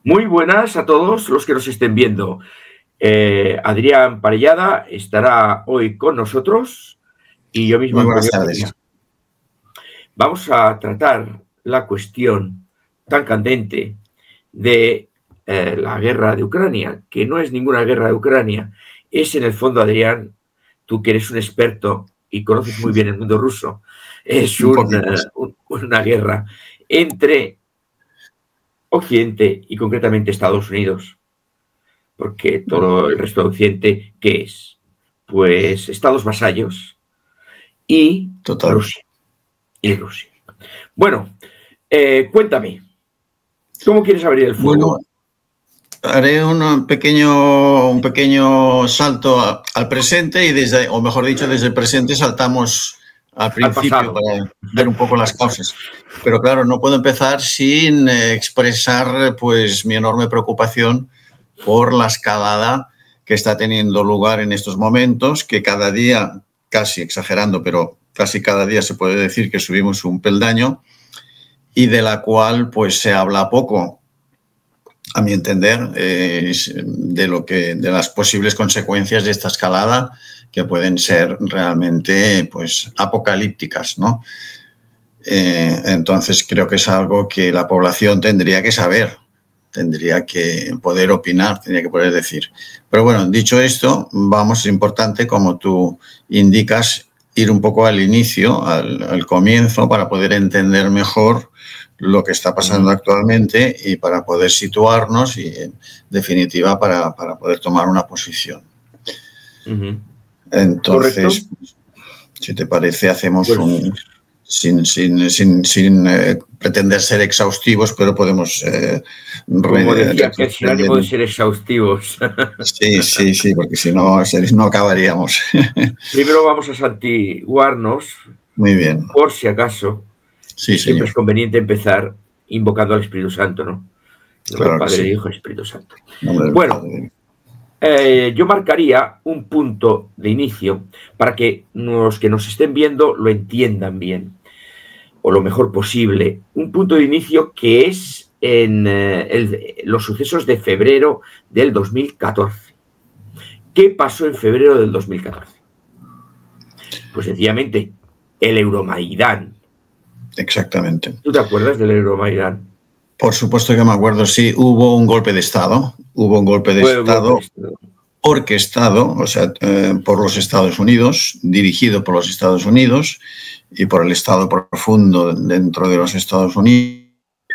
Muy buenas a todos los que nos estén viendo. Adrián Parellada estará hoy con nosotros y yo mismo. Muy buenas tardes. Vamos a tratar la cuestión tan candente de la guerra de Ucrania, que no es ninguna guerra de Ucrania, es en el fondo, Adrián, tú que eres un experto y conoces muy bien el mundo ruso, es una guerra entre Occidente y concretamente Estados Unidos, porque todo el resto de Occidente, ¿qué es? Pues estados vasallos y Rusia. Bueno, cuéntame, ¿cómo quieres abrir el fuego? Bueno, haré un pequeño salto al presente y desde, o mejor dicho, desde el presente saltamos al principio para ver un poco las causas. Pero claro, no puedo empezar sin expresar pues mi enorme preocupación por la escalada que está teniendo lugar en estos momentos, que cada día, casi exagerando, pero casi cada día se puede decir que subimos un peldaño y de la cual pues se habla poco, a mi entender, de las posibles consecuencias de esta escalada que pueden ser realmente pues apocalípticas, ¿no? Entonces creo que es algo que la población tendría que saber, tendría que poder opinar, tendría que poder decir. Pero bueno, dicho esto, es importante, como tú indicas, ir un poco al inicio, al comienzo, para poder entender mejor lo que está pasando actualmente y para poder situarnos y, en definitiva, para poder tomar una posición. Entonces, si te parece, hacemos sin pretender ser exhaustivos, pero podemos... como decía que sin ánimo de ser exhaustivos. Sí, porque si no, no acabaríamos. Primero vamos a santiguarnos. Muy bien. Por si acaso. Sí, siempre es conveniente empezar invocando al Espíritu Santo, ¿no? Claro, el Padre, el Hijo y el Espíritu Santo. Bueno, yo marcaría un punto de inicio para que los que nos estén viendo lo entiendan bien, o lo mejor posible. Un punto de inicio que es en los sucesos de febrero del 2014. ¿Qué pasó en febrero del 2014? Pues sencillamente el Euromaidán. Exactamente. ¿Tú te acuerdas del Euromaidán? Por supuesto que me acuerdo, sí. Hubo un golpe de Estado. Hubo un golpe de Estado orquestado, o sea, por los Estados Unidos, dirigido por los Estados Unidos y por el Estado profundo dentro de los Estados Unidos,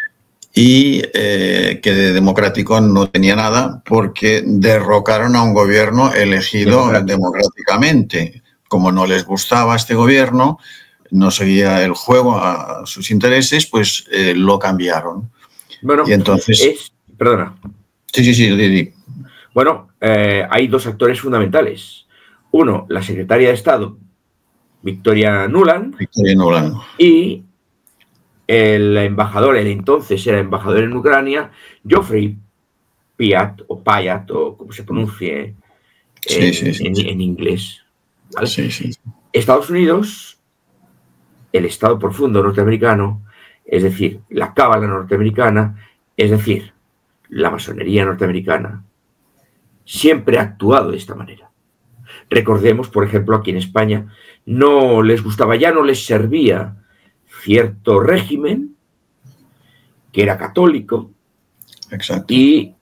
y que de democrático no tenía nada porque derrocaron a un gobierno elegido democráticamente. Como no les gustaba este gobierno, no seguía el juego a sus intereses, pues lo cambiaron. Bueno, y entonces... Perdona. Sí. Bueno, hay dos actores fundamentales. Uno, la secretaria de Estado, Victoria Nuland. Y el embajador, el entonces era embajador en Ucrania, Geoffrey Pyatt, o Pyatt, o como se pronuncie en inglés. ¿Vale? Estados Unidos, el Estado profundo norteamericano, es decir, la cábala norteamericana, es decir, la masonería norteamericana, siempre ha actuado de esta manera. Recordemos, por ejemplo, aquí en España no les gustaba, ya no les servía cierto régimen que era católico. Exacto. Y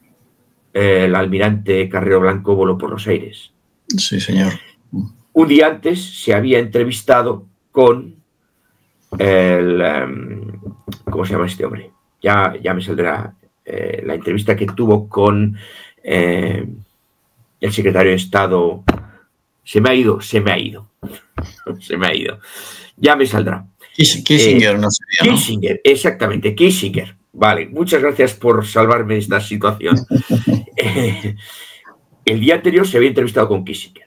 el almirante Carrero Blanco voló por los aires. Sí, señor. Un día antes se había entrevistado con ¿cómo se llama este hombre? Ya me saldrá la entrevista que tuvo con el secretario de Estado. Se me ha ido. Ya me saldrá. Kissinger, no sería, ¿no? Kissinger, exactamente, Kissinger. Vale, muchas gracias por salvarme de esta situación. El día anterior se había entrevistado con Kissinger.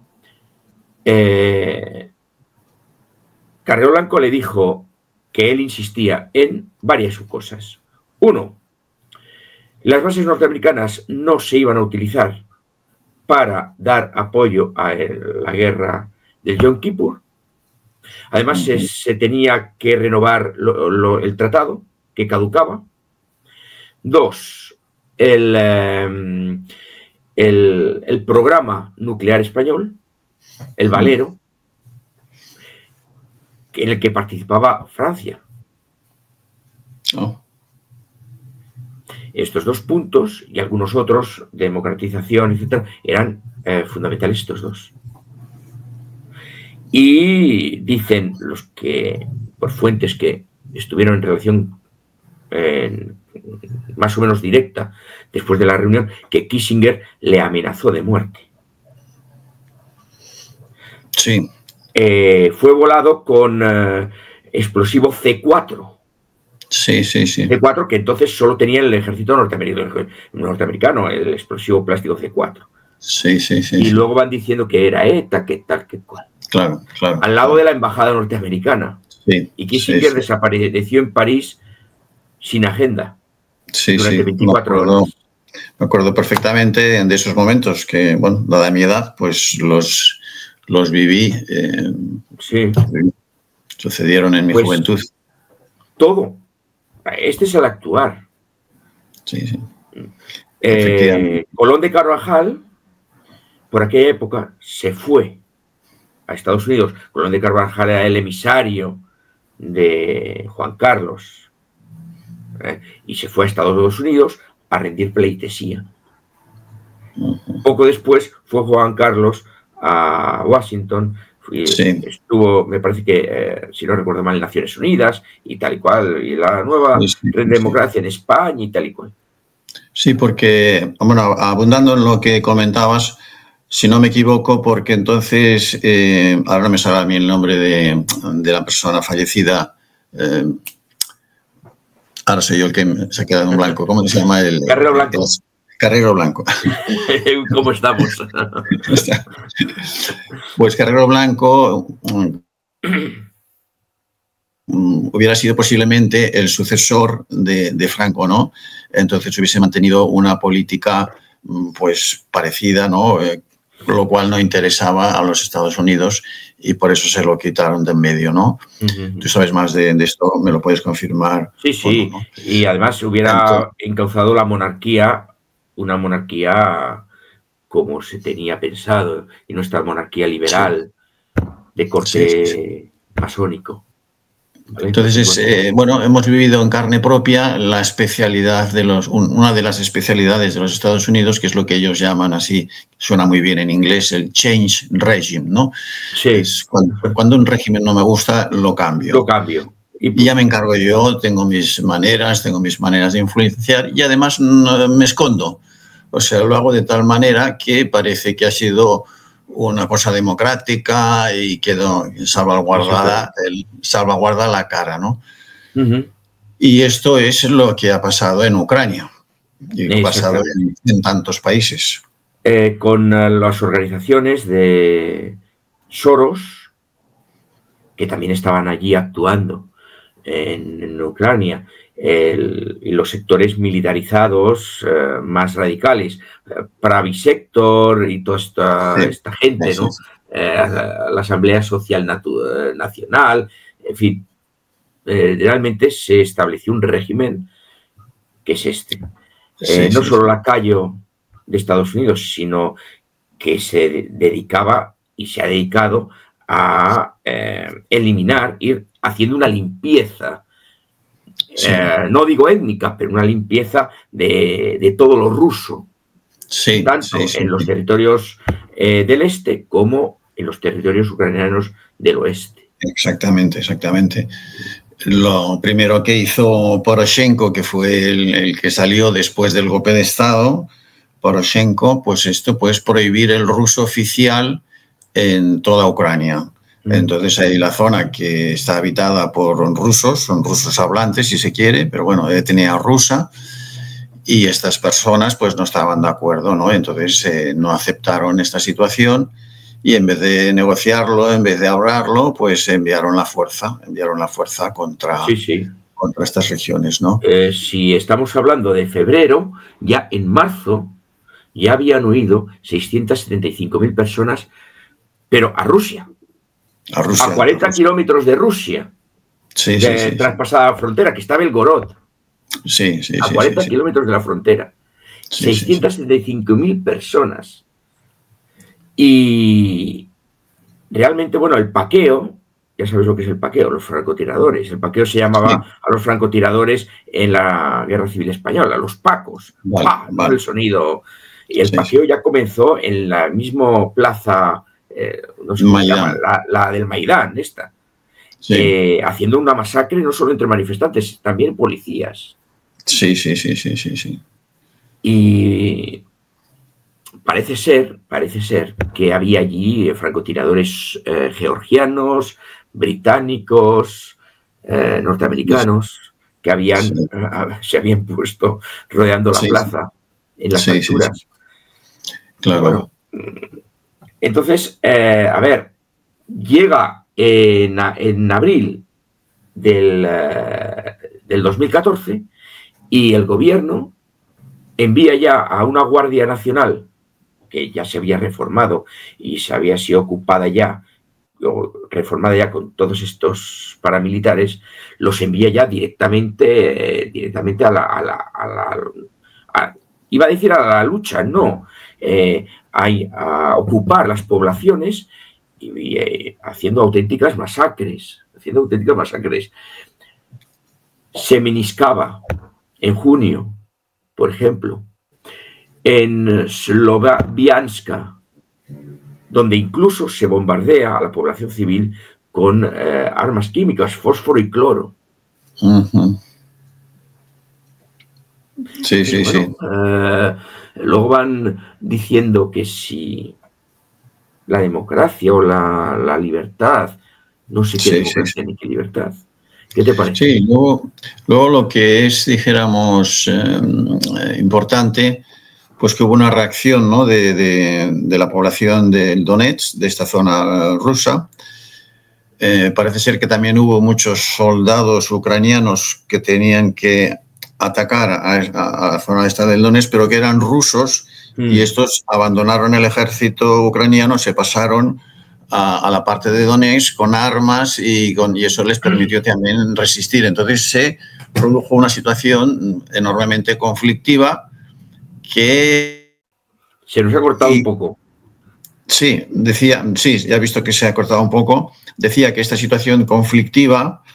Carrero Blanco le dijo que él insistía en varias cosas. Uno, las bases norteamericanas no se iban a utilizar para dar apoyo a la guerra del Yom Kippur. Además, se tenía que renovar el tratado, que caducaba. 2, el programa nuclear español, el Valero, en el que participaba Francia. Estos 2 puntos y algunos otros, democratización, etcétera, eran fundamentales estos 2. Y dicen los que, por fuentes que estuvieron en relación más o menos directa después de la reunión, que Kissinger le amenazó de muerte. Sí. Fue volado con explosivo C4. Sí. C4, que entonces solo tenía el ejército norteamericano, el explosivo plástico C4. Sí. Y luego van diciendo que era ETA, que tal, que cual. Claro. Al lado de la embajada norteamericana. Sí. Y Kissinger desapareció en París sin agenda. Sí, durante 24 horas. Me acuerdo perfectamente de esos momentos que, bueno, dada mi edad, pues los viví. Sucedieron en mi juventud. Todo. Este es el actuar. Sí. Colón de Carvajal, por aquella época, se fue a Estados Unidos. Colón de Carvajal era el emisario de Juan Carlos. Y se fue a Estados Unidos a rendir pleitesía. Poco después fue Juan Carlos a Washington. Estuvo, me parece que, si no recuerdo mal, en Naciones Unidas y tal y cual, y la nueva democracia en España y tal y cual. Sí, porque, bueno, abundando en lo que comentabas, si no me equivoco, porque entonces, ahora no me sale a mí el nombre de la persona fallecida, ahora soy yo el que se ha quedado en blanco. ¿Cómo se llama? Carrero Blanco. Carrero Blanco. ¿Cómo estamos? Pues Carrero Blanco hubiera sido posiblemente el sucesor de Franco, ¿no? Entonces hubiese mantenido una política pues parecida, ¿no? Lo cual no interesaba a los Estados Unidos y por eso se lo quitaron de en medio, ¿no? Tú sabes más de esto, me lo puedes confirmar. Sí. ¿No? Y además hubiera encauzado la monarquía, una monarquía como se tenía pensado, y nuestra monarquía liberal de corte masónico. ¿Vale? Entonces, bueno, hemos vivido en carne propia la especialidad una de las especialidades de los Estados Unidos, que es lo que ellos llaman así, suena muy bien en inglés, el change regime, ¿no? Sí. Es cuando un régimen no me gusta, lo cambio. Lo cambio. Y ya me encargo yo, tengo mis maneras de influenciar y además me escondo. O sea, lo hago de tal manera que parece que ha sido una cosa democrática y quedó salvaguarda la cara, ¿no? Y esto es lo que ha pasado en Ucrania y lo ha pasado en tantos países. Con las organizaciones de Soros, que también estaban allí actuando en Ucrania, y los sectores militarizados más radicales, Pravisector y toda esta gente, ¿no? La Asamblea Social Nacional, en fin, realmente se estableció un régimen que es este. No solo lacayo de Estados Unidos, sino que se dedicaba y se ha dedicado a eliminar, ir haciendo una limpieza. No digo étnica, pero una limpieza de todo lo ruso, tanto en los territorios del este como en los territorios ucranianos del oeste. Exactamente. Lo primero que hizo Poroshenko, que fue el que salió después del golpe de Estado, Poroshenko, pues prohibir el ruso oficial en toda Ucrania. Entonces hay la zona que está habitada por rusos, son rusos hablantes si se quiere, pero bueno, tenía rusa y estas personas pues no estaban de acuerdo, ¿no? Entonces no aceptaron esta situación y en vez de negociarlo, en vez de hablarlo, pues enviaron la fuerza contra estas regiones, ¿no? Si estamos hablando de febrero, ya en marzo ya habían huido 675.000 personas, pero a Rusia. A 40 kilómetros de Rusia, traspasada la frontera, que está Belgorod. a 40 kilómetros de la frontera. 675.000 personas. Y realmente, bueno, el paqueo, ya sabes lo que es el paqueo, los francotiradores. El paqueo se llamaba a los francotiradores en la Guerra Civil Española, los pacos. El sonido. Y el paqueo ya comenzó en la misma plaza, no sé cómo se llama, la del Maidán, esta. Haciendo una masacre no solo entre manifestantes, también policías. Sí. Y parece ser que había allí francotiradores georgianos, británicos, norteamericanos, que se habían puesto rodeando la plaza en las alturas. Claro. Bueno, entonces, a ver, llega en abril del 2014 y el gobierno envía ya a una Guardia Nacional que ya se había reformado y se había sido ocupada ya, o reformada ya con todos estos paramilitares, los envía ya directamente iba a decir a la lucha, no, a ocupar las poblaciones y haciendo auténticas masacres. Se meniscaba en junio, por ejemplo, en Slovianska, donde incluso se bombardea a la población civil con armas químicas, fósforo y cloro. Luego van diciendo que si la democracia o la libertad, no sé qué democracia ni qué libertad. ¿Qué te parece? Sí, luego lo que es, dijéramos, importante, pues que hubo una reacción, ¿no?, de la población del Donetsk, de esta zona rusa. Parece ser que también hubo muchos soldados ucranianos que tenían que atacar a la zona esta del Donetsk, pero que eran rusos, y estos abandonaron el ejército ucraniano, se pasaron a la parte de Donetsk con armas y eso les permitió también resistir. Entonces se produjo una situación enormemente conflictiva que... Se nos ha cortado un poco. Sí, ya he visto que se ha cortado un poco. Decía que esta situación conflictiva,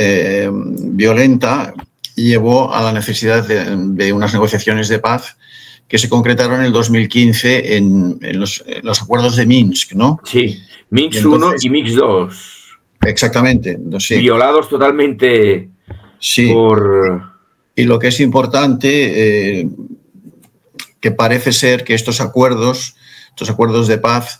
violenta, llevó a la necesidad de unas negociaciones de paz que se concretaron en el 2015 en los acuerdos de Minsk, ¿no? Sí, Minsk 1 y Minsk 2. Exactamente. Sí. Violados totalmente por... Y lo que es importante, que parece ser que estos acuerdos de paz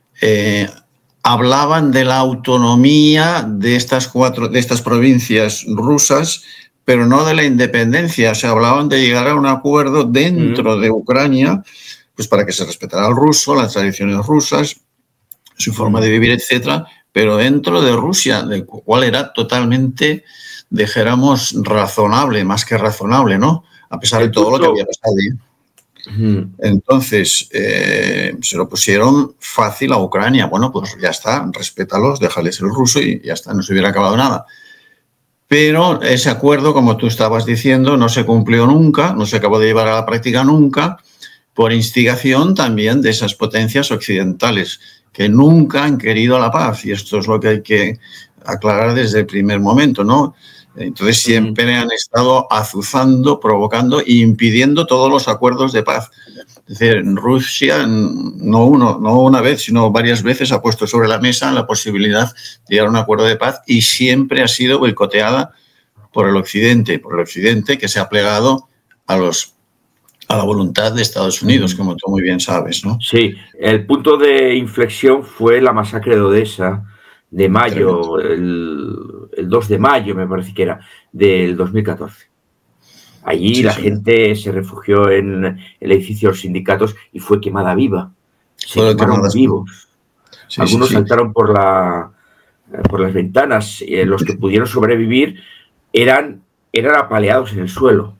hablaban de la autonomía de estas provincias rusas, pero no de la independencia. O sea, hablaban de llegar a un acuerdo dentro de Ucrania, pues para que se respetara el ruso, las tradiciones rusas, su forma de vivir, etcétera, pero dentro de Rusia, del cual era totalmente, dijéramos, razonable, más que razonable, ¿no? A pesar de todo lo que había pasado. Entonces, se lo pusieron fácil a Ucrania. Bueno, pues ya está, respétalos, déjales el ruso y ya está, no se hubiera acabado nada. Pero ese acuerdo, como tú estabas diciendo, no se cumplió nunca, no se acabó de llevar a la práctica nunca, por instigación también de esas potencias occidentales que nunca han querido la paz. Y esto es lo que hay que aclarar desde el primer momento, ¿no? Entonces siempre han estado azuzando, provocando e impidiendo todos los acuerdos de paz. Es decir, Rusia no una vez, sino varias veces ha puesto sobre la mesa la posibilidad de llegar a un acuerdo de paz y siempre ha sido boicoteada por el Occidente que se ha plegado a la voluntad de Estados Unidos, como tú muy bien sabes, ¿no? Sí, el punto de inflexión fue la masacre de Odessa de mayo, el 2 de mayo me parece que era, del 2014. Allí la gente se refugió en el edificio de los sindicatos y fue quemada viva. Se quemaron vivos. Algunos saltaron por las ventanas. Los que pudieron sobrevivir eran apaleados en el suelo.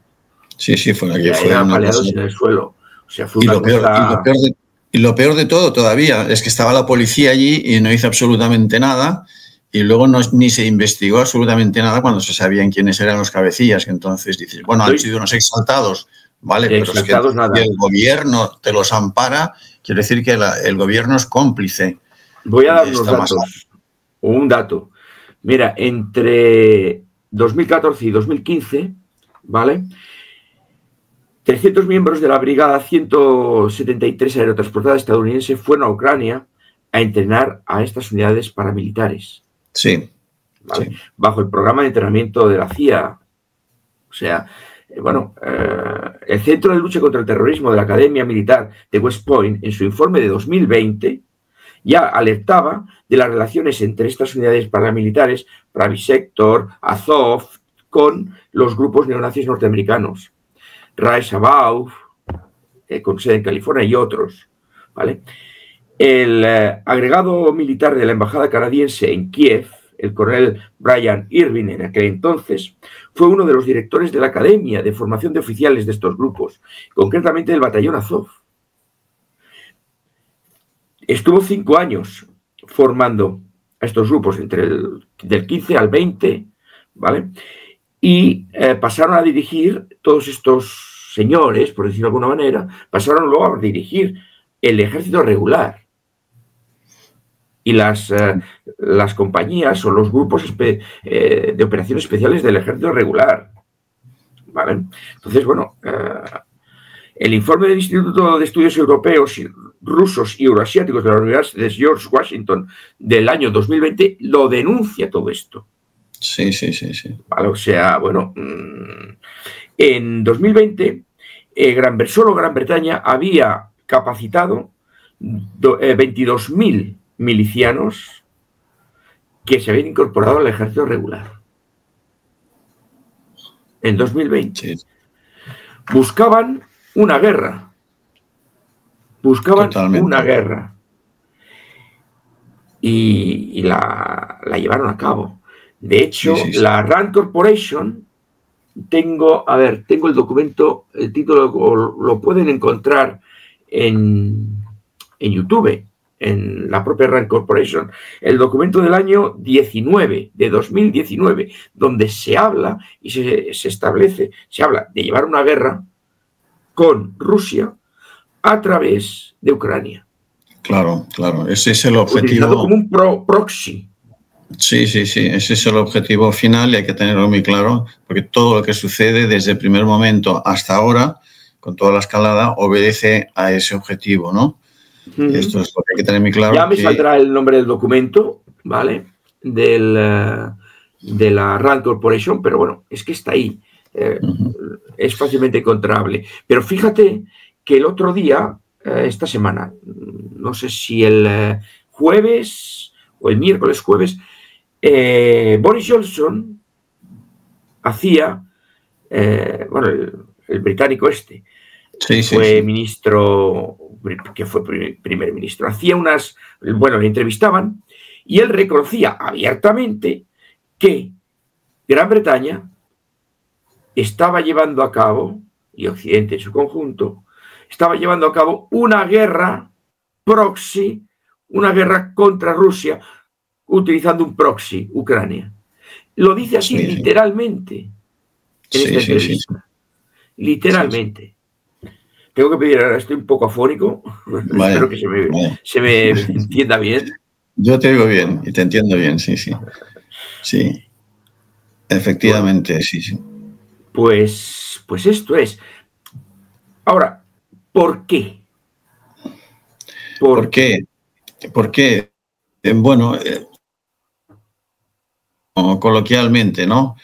Eran apaleados en el suelo. O sea, fue una cosa... Y lo peor de todo todavía es que estaba la policía allí y no hizo absolutamente nada. y luego ni se investigó absolutamente nada cuando se sabían quiénes eran los cabecillas. Entonces dices, bueno, han sido unos exaltados, ¿vale? Pero es que el gobierno te los ampara, quiere decir que el gobierno es cómplice. Voy a dar unos datos, o un dato. Mira, entre 2014 y 2015, ¿vale? 300 miembros de la Brigada 173 aerotransportada estadounidense fueron a Ucrania a entrenar a estas unidades paramilitares. Sí, ¿vale? Sí. Bajo el programa de entrenamiento de la CIA. O sea, bueno, el Centro de Lucha contra el Terrorismo de la Academia Militar de West Point, en su informe de 2020, ya alertaba de las relaciones entre estas unidades paramilitares, Pravi Sector, Azov, con los grupos neonazis norteamericanos, Rise Above, con sede en California, y otros, ¿vale? El agregado militar de la embajada canadiense en Kiev, el coronel Brian Irving, en aquel entonces, fue uno de los directores de la Academia de Formación de Oficiales de estos grupos, concretamente del batallón Azov. Estuvo 5 años formando a estos grupos, del 15 al 20, ¿vale? Y pasaron a dirigir, todos estos señores, por decirlo de alguna manera, pasaron luego a dirigir el ejército regular. Y las compañías o los grupos de operaciones especiales del ejército regular, ¿vale? Entonces, bueno, el informe del Instituto de Estudios Europeos, Rusos y Euroasiáticos de la Universidad de George Washington del año 2020 lo denuncia todo esto. Sí. ¿Vale? O sea, bueno, en 2020 solo Gran Bretaña había capacitado 22.000 milicianos que se habían incorporado al ejército regular. En 2020. Sí. Buscaban una guerra. Totalmente. Una guerra. Y la llevaron a cabo. De hecho, sí. La Rand Corporation, tengo el documento, el título lo pueden encontrar en YouTube, en la propia Rand Corporation, el documento del año 2019, donde se habla y se establece, se habla de llevar una guerra con Rusia a través de Ucrania. Claro, ese es el objetivo. Utilizado como un proxy. Sí, ese es el objetivo final y hay que tenerlo muy claro, porque todo lo que sucede desde el primer momento hasta ahora, con toda la escalada, obedece a ese objetivo, ¿no? Y esto es lo que hay que tener muy claro. Ya me saldrá el nombre del documento, ¿vale? De la Rand Corporation, pero bueno, es que está ahí. Es fácilmente encontrable. Pero fíjate que el otro día, esta semana, no sé si el jueves o el miércoles jueves, Boris Johnson hacía, bueno, el británico este, fue ministro, que fue primer ministro, hacía le entrevistaban y él reconocía abiertamente que Gran Bretaña estaba llevando a cabo, y Occidente en su conjunto, estaba llevando a cabo una guerra proxy, una guerra contra Rusia, utilizando un proxy, Ucrania. Lo dice así literalmente en esta entrevista. Literalmente. Tengo que pedir, ahora estoy un poco afónico, espero que se me entienda bien. Yo te digo bien y te entiendo bien, sí. Efectivamente, bueno, sí. Pues esto es. Ahora, ¿por qué? ¿Por qué? Bueno, coloquialmente, ¿no?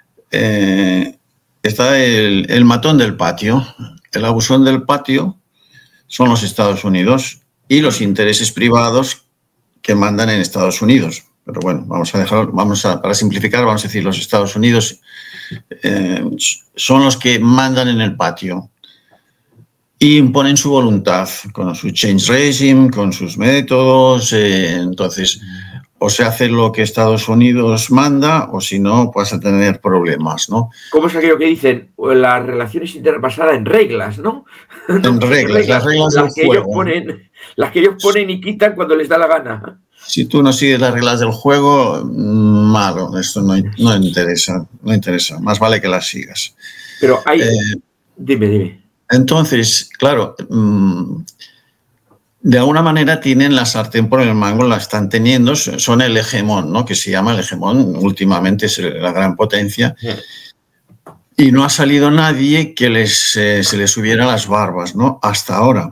Está el matón del patio. El abusón del patio son los Estados Unidos y los intereses privados que mandan en Estados Unidos. Pero bueno, para simplificar, vamos a decir, los Estados Unidos son los que mandan en el patio y imponen su voluntad con su change regime, con sus métodos. Entonces, o se hace lo que Estados Unidos manda o si no, vas a tener problemas, ¿no? ¿Cómo es aquello que dicen? Las relaciones internas basadas en reglas, ¿no? En reglas, las reglas del juego. Las que ellos ponen y quitan cuando les da la gana. Si tú no sigues las reglas del juego, malo, esto no interesa, no interesa, más vale que las sigas. Pero hay... dime. Entonces, claro, de alguna manera tienen la sartén por el mango, la están teniendo, son el hegemón, ¿no? Que se llama el hegemón, últimamente es la gran potencia, y no ha salido nadie que se les subiera las barbas, ¿no? Hasta ahora,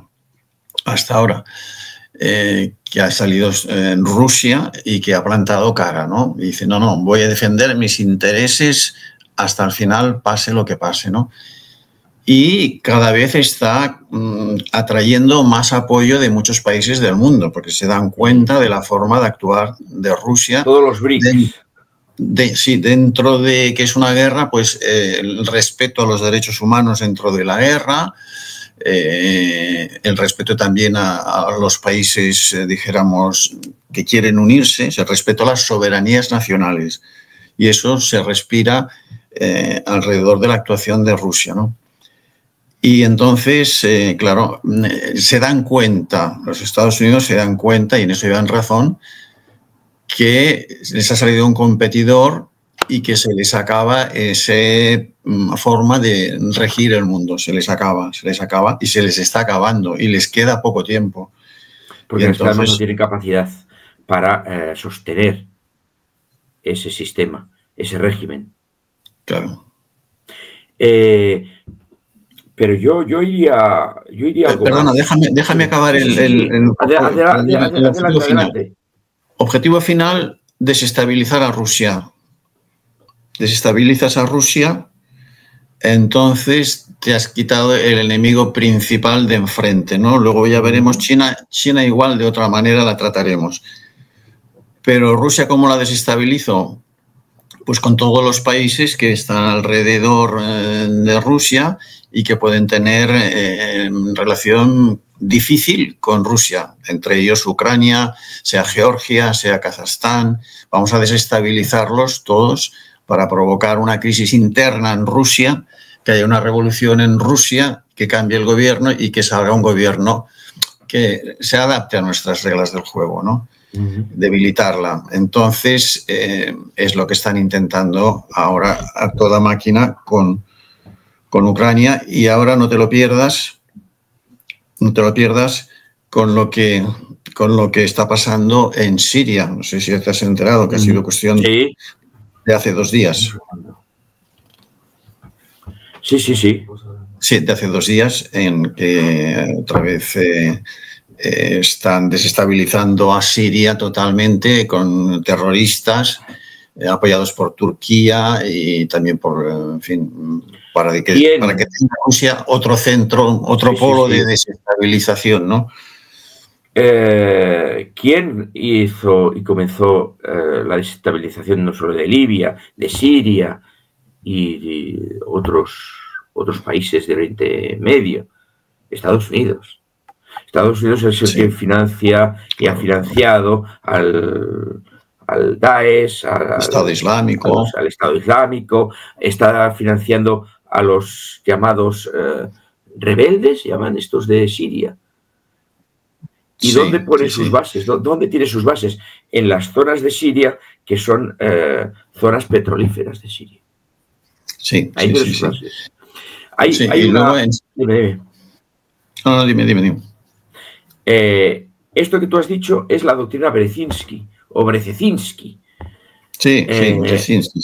que ha salido en Rusia y que ha plantado cara, ¿no? Y dice, no, voy a defender mis intereses hasta el final, pase lo que pase, ¿no? Y cada vez está atrayendo más apoyo de muchos países del mundo, porque se dan cuenta de la forma de actuar de Rusia. Todos los BRICS. Sí, dentro de que es una guerra, pues el respeto a los derechos humanos dentro de la guerra, el respeto también a los países, dijéramos, que quieren unirse, el respeto a las soberanías nacionales. Y eso se respira alrededor de la actuación de Rusia, ¿no? Y entonces, claro, se dan cuenta, los Estados Unidos se dan cuenta, y en eso llevan razón, que les ha salido un competidor y que se les acaba esa forma de regir el mundo. Se les acaba y se les está acabando y les queda poco tiempo. Porque además no tienen capacidad para sostener ese sistema, ese régimen. Claro. Pero yo iría algo perdona, más. déjame acabar el adelante. Objetivo final, desestabilizar a Rusia. Desestabilizas a Rusia, entonces te has quitado el enemigo principal de enfrente, ¿no? Luego ya veremos China igual, de otra manera la trataremos. Pero Rusia, ¿cómo la desestabilizó? Pues con todos los países que están alrededor de Rusia y que pueden tener relación difícil con Rusia, entre ellos Ucrania, sea Georgia, sea Kazajstán. Vamos a desestabilizarlos todos para provocar una crisis interna en Rusia, que haya una revolución en Rusia, que cambie el gobierno y que salga un gobierno que se adapte a nuestras reglas del juego, ¿no? Debilitarla. Entonces, es lo que están intentando ahora a toda máquina con Ucrania, y ahora no te lo pierdas con lo que está pasando en Siria. No sé si te has enterado, que ha sido cuestión de hace 2 días. Sí. Sí, de hace 2 días, en que otra vez están desestabilizando a Siria totalmente con terroristas apoyados por Turquía y también por, en fin, para que tenga Rusia otro centro, otro polo de desestabilización, ¿no? ¿Quién hizo y comenzó la desestabilización no solo de Libia, de Siria y otros países del Oriente Medio? Estados Unidos. Estados Unidos es el que financia y ha financiado al Daesh, al Estado Islámico, está financiando a los llamados rebeldes, llaman estos de Siria. ¿Y dónde pone sus bases? ¿Dónde tiene sus bases? En las zonas de Siria que son zonas petrolíferas de Siria. Sí, ahí tiene sus bases. Hay una... Dime. No, dime. Esto que tú has dicho es la doctrina Brzezinski o Brzezinski. Sí, Brzezinski.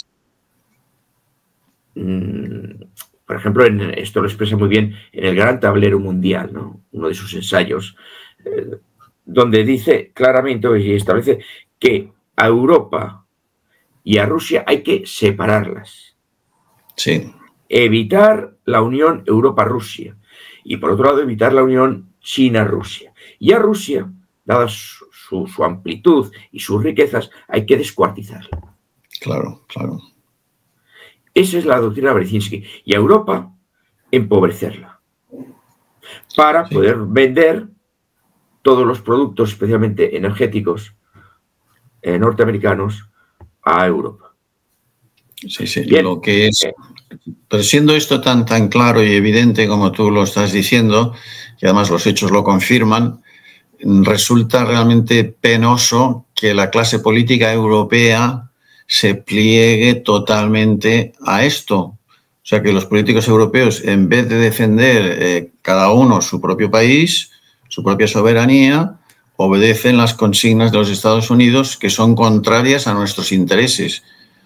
Por ejemplo, esto lo expresa muy bien en El Gran Tablero Mundial, ¿no? Uno de sus ensayos, donde dice claramente y establece que a Europa y a Rusia hay que separarlas. Sí. Evitar la unión Europa-Rusia y, por otro lado, evitar la unión China-Rusia. Y a Rusia, dada su amplitud y sus riquezas, hay que descuartizarla. Claro. Esa es la doctrina Brzezinski. Y a Europa, empobrecerla para poder vender todos los productos, especialmente energéticos norteamericanos, a Europa. Sí. Bien. Lo que es, pero siendo esto tan claro y evidente como tú lo estás diciendo, y además los hechos lo confirman, resulta realmente penoso que la clase política europea se pliegue totalmente a esto. O sea, que los políticos europeos, en vez de defender cada uno su propio país, su propia soberanía, obedecen las consignas de los Estados Unidos que son contrarias a nuestros intereses.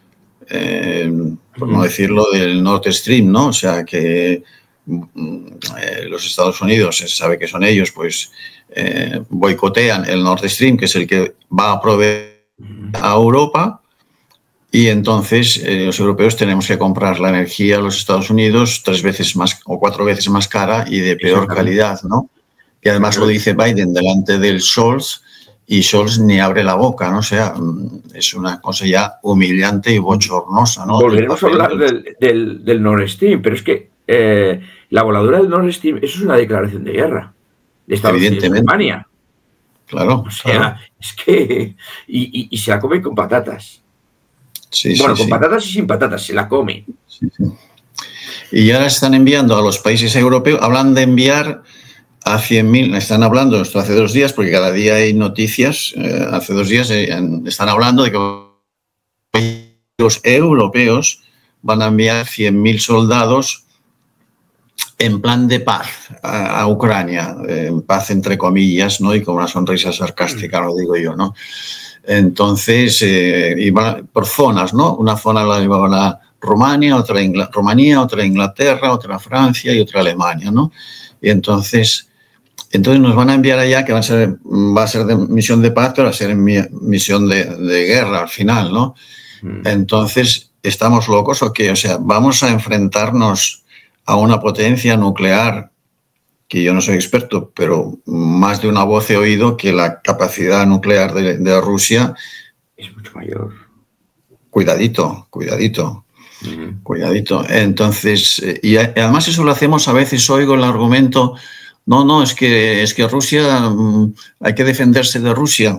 Por no decirlo del Nord Stream, ¿no? O sea, que los Estados Unidos, se sabe que son ellos, pues boicotean el Nord Stream, que es el que va a proveer a Europa, y entonces los europeos tenemos que comprar la energía a los Estados Unidos 3 veces más o 4 veces más cara y de peor calidad, ¿no? Y además lo dice Biden delante del Scholz, y Scholz ni abre la boca, ¿no? O sea, es una cosa ya humillante y bochornosa, ¿no? Volveremos a hablar del Nord Stream, pero es que la voladura del Nord Stream, eso es una declaración de guerra de Estados Unidos y Alemania. Claro. O sea, claro. Es que... Y se la come con patatas. Sí, bueno, sí, con patatas y sin patatas, se la come. Sí, sí. Y ahora están enviando a los países europeos, hablan de enviar a 100.000, están hablando, esto hace 2 días, porque cada día hay noticias, hace 2 días están hablando de que los europeos van a enviar 100.000 soldados en plan de paz a Ucrania, en paz entre comillas, ¿no? Y con una sonrisa sarcástica, lo digo yo, ¿no? Entonces, iban por zonas, ¿no? Una zona la llevaban a Rumania, otra Inglaterra, otra Francia y otra Alemania, ¿no? Y entonces nos van a enviar allá, que va a ser de misión de paz, pero va a ser misión de guerra al final, ¿no? Entonces, ¿estamos locos o qué? O sea, vamos a enfrentarnos a una potencia nuclear, que yo no soy experto, pero más de una voz he oído que la capacidad nuclear de Rusia es mucho mayor. Cuidadito. Cuidadito. Entonces, y además eso lo hacemos, a veces oigo el argumento, no, es que Rusia, hay que defenderse de Rusia.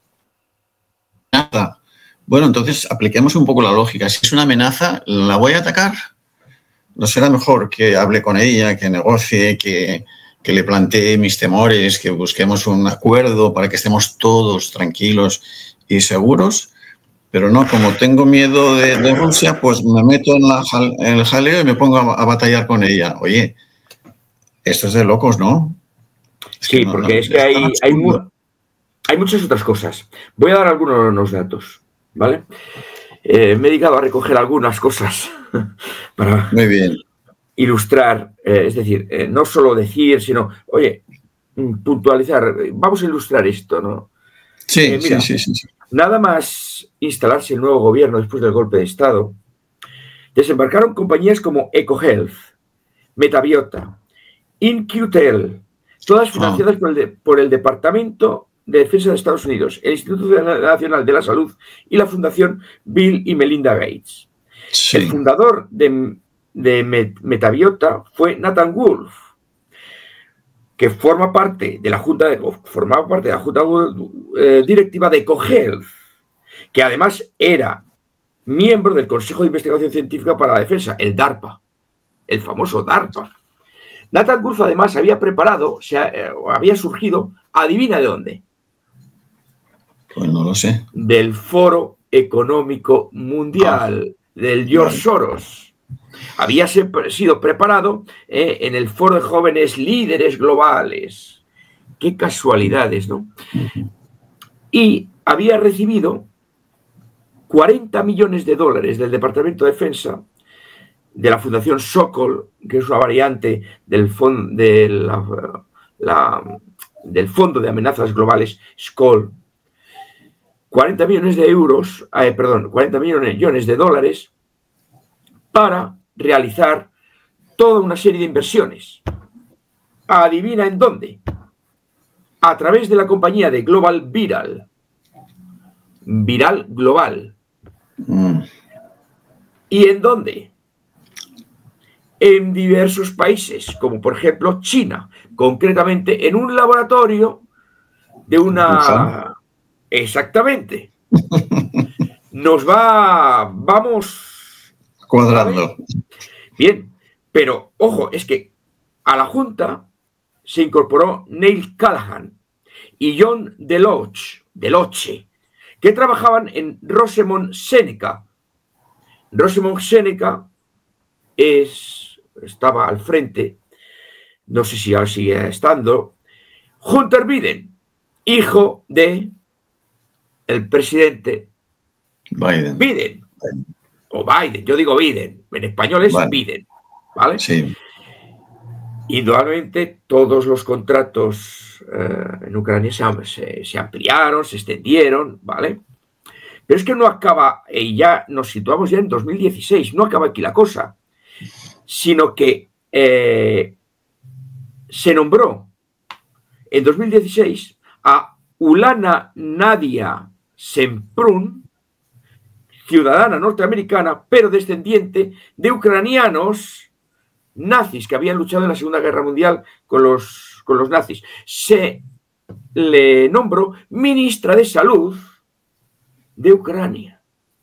Nada. Bueno, entonces apliquemos un poco la lógica. Si es una amenaza, ¿la voy a atacar? ¿No será mejor que hable con ella, que negocie, que le plantee mis temores, que busquemos un acuerdo para que estemos todos tranquilos y seguros? Pero no, como tengo miedo de Rusia, pues me meto en el jaleo y me pongo a batallar con ella. Oye, esto es de locos, ¿no? Sí, porque es que hay muchas otras cosas. Voy a dar algunos datos, ¿vale? Me he dedicado a recoger algunas cosas para Muy bien. ilustrar, es decir, no solo decir, sino, oye, puntualizar, vamos a ilustrar esto, ¿no? Sí, mira, sí. Nada más instalarse el nuevo gobierno después del golpe de Estado, desembarcaron compañías como EcoHealth, Metabiota, InQtel, todas financiadas por el Departamento de Defensa de Estados Unidos, el Instituto Nacional de la Salud y la Fundación Bill y Melinda Gates. Sí. El fundador de Metabiota fue Nathan Wolf, que formaba parte de la Junta Directiva de EcoHealth, que además era miembro del Consejo de Investigación Científica para la Defensa, el DARPA, el famoso DARPA. Nathan Wolf además había surgido, adivina de dónde. Pues no lo sé. Del Foro Económico Mundial, del George Soros. Había sido preparado en el Foro de Jóvenes Líderes Globales. Qué casualidades, ¿no? Y había recibido $40 millones del Departamento de Defensa, de la Fundación Sokol, que es una variante del Fondo de Amenazas Globales, SKOL. 40 millones de dólares para realizar toda una serie de inversiones. Adivina en dónde. A través de la compañía de Global Viral. Viral Global. ¿Y en dónde? En diversos países, como por ejemplo China, concretamente en un laboratorio de una... Exactamente. Vamos cuadrando. Bien, pero ojo, es que a la Junta se incorporó Neil Callahan y John Deloche, que trabajaban en Rosemont Seneca. Rosemont Seneca estaba al frente, no sé si ahora sigue estando, Hunter Biden, hijo de el presidente Biden. O Biden, yo digo Biden, en español es Biden, ¿vale? Sí. Indudablemente todos los contratos en Ucrania se ampliaron, se extendieron, ¿vale? Pero es que no acaba, y ya nos situamos ya en 2016, no acaba aquí la cosa, sino que se nombró en 2016 a Ulana Nadia Semprún, ciudadana norteamericana, pero descendiente de ucranianos nazis que habían luchado en la Segunda Guerra Mundial con los nazis. Se le nombró ministra de Salud de Ucrania.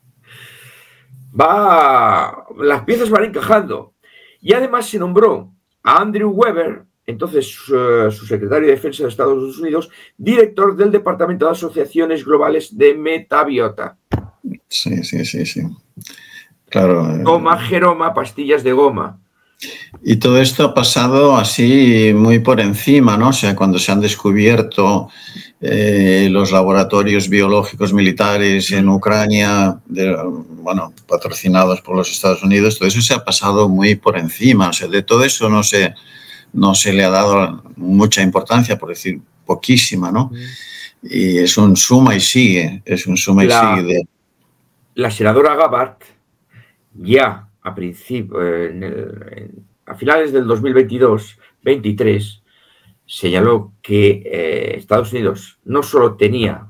Las piezas van encajando. Y además se nombró a Andrew Weber, entonces su secretario de Defensa de Estados Unidos, director del Departamento de Asociaciones Globales de Metabiota. Sí. Claro. Goma, Jeroma, pastillas de goma. Y todo esto ha pasado así muy por encima, ¿no? O sea, cuando se han descubierto los laboratorios biológicos militares en Ucrania, patrocinados por los Estados Unidos, todo eso se ha pasado muy por encima. O sea, de todo eso no se le ha dado mucha importancia, por decir poquísima, ¿no? Y es un suma y sigue, La senadora Gabbard ya a finales del 2022-23 señaló que Estados Unidos no solo tenía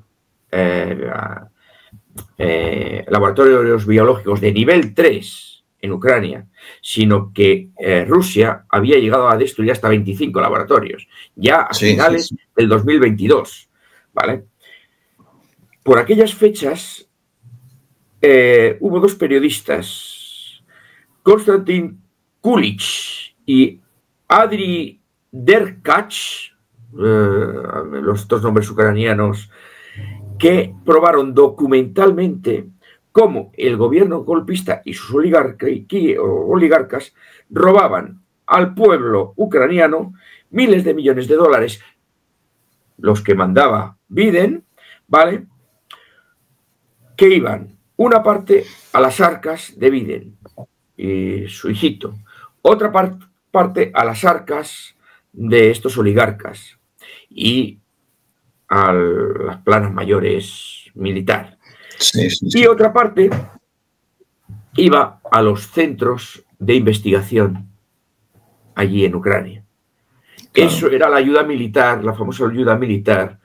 laboratorios biológicos de nivel 3 en Ucrania, sino que Rusia había llegado a destruir hasta 25 laboratorios, ya a finales del 2022, ¿vale? Por aquellas fechas hubo dos periodistas, Konstantin Kulich y Adri Derkach, los dos nombres ucranianos, que probaron documentalmente cómo el gobierno golpista y sus oligarcas robaban al pueblo ucraniano miles de millones de dólares, los que mandaba Biden, ¿vale? Que iban una parte a las arcas de Biden y su hijito, otra parte a las arcas de estos oligarcas y a las planas mayores militar. Y otra parte iba a los centros de investigación allí en Ucrania. Claro. Eso era la ayuda militar, la famosa ayuda militar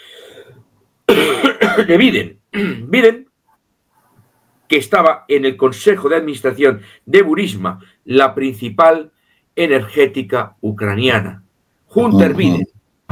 de Biden. Biden, que estaba en el Consejo de Administración de Burisma, la principal energética ucraniana. Hunter Biden.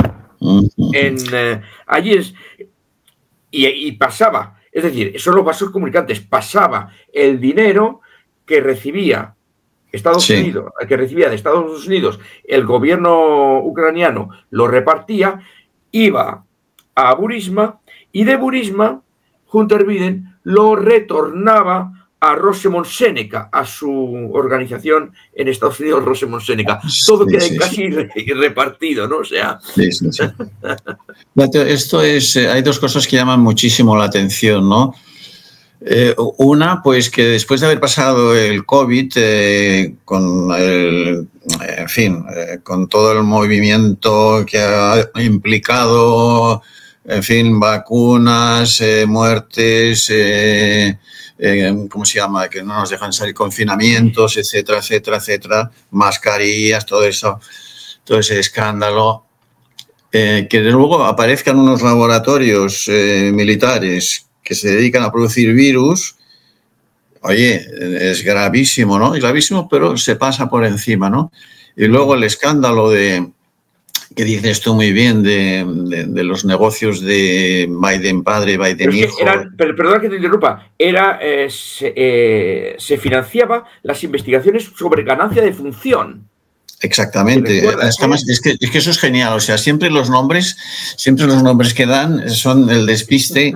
Allí y pasaba, es decir, son los vasos comunicantes, pasaba el dinero que recibía Estados Unidos, que recibía de Estados Unidos el gobierno ucraniano, lo repartía, iba a Burisma y de Burisma Hunter Biden lo retornaba a Rosemont Seneca, a su organización en Estados Unidos, Rosemont Seneca. Todo queda casi repartido, ¿no? O sea... Esto es... Hay dos cosas que llaman muchísimo la atención, ¿no? Una, pues que después de haber pasado el COVID, con todo el movimiento que ha implicado, en fin, vacunas, muertes, ¿cómo se llama? Que no nos dejan salir, confinamientos, etcétera, mascarillas, todo eso, todo ese escándalo. Que luego aparezcan unos laboratorios militares que se dedican a producir virus, oye, es gravísimo, ¿no? Es gravísimo, pero se pasa por encima, ¿no? Y luego el escándalo que dices tú muy bien, de los negocios de Biden padre, Biden hijo. Perdona que te interrumpa, se financiaba las investigaciones sobre ganancia de función. Exactamente. Además, es que eso es genial. O sea, siempre los nombres que dan son el despiste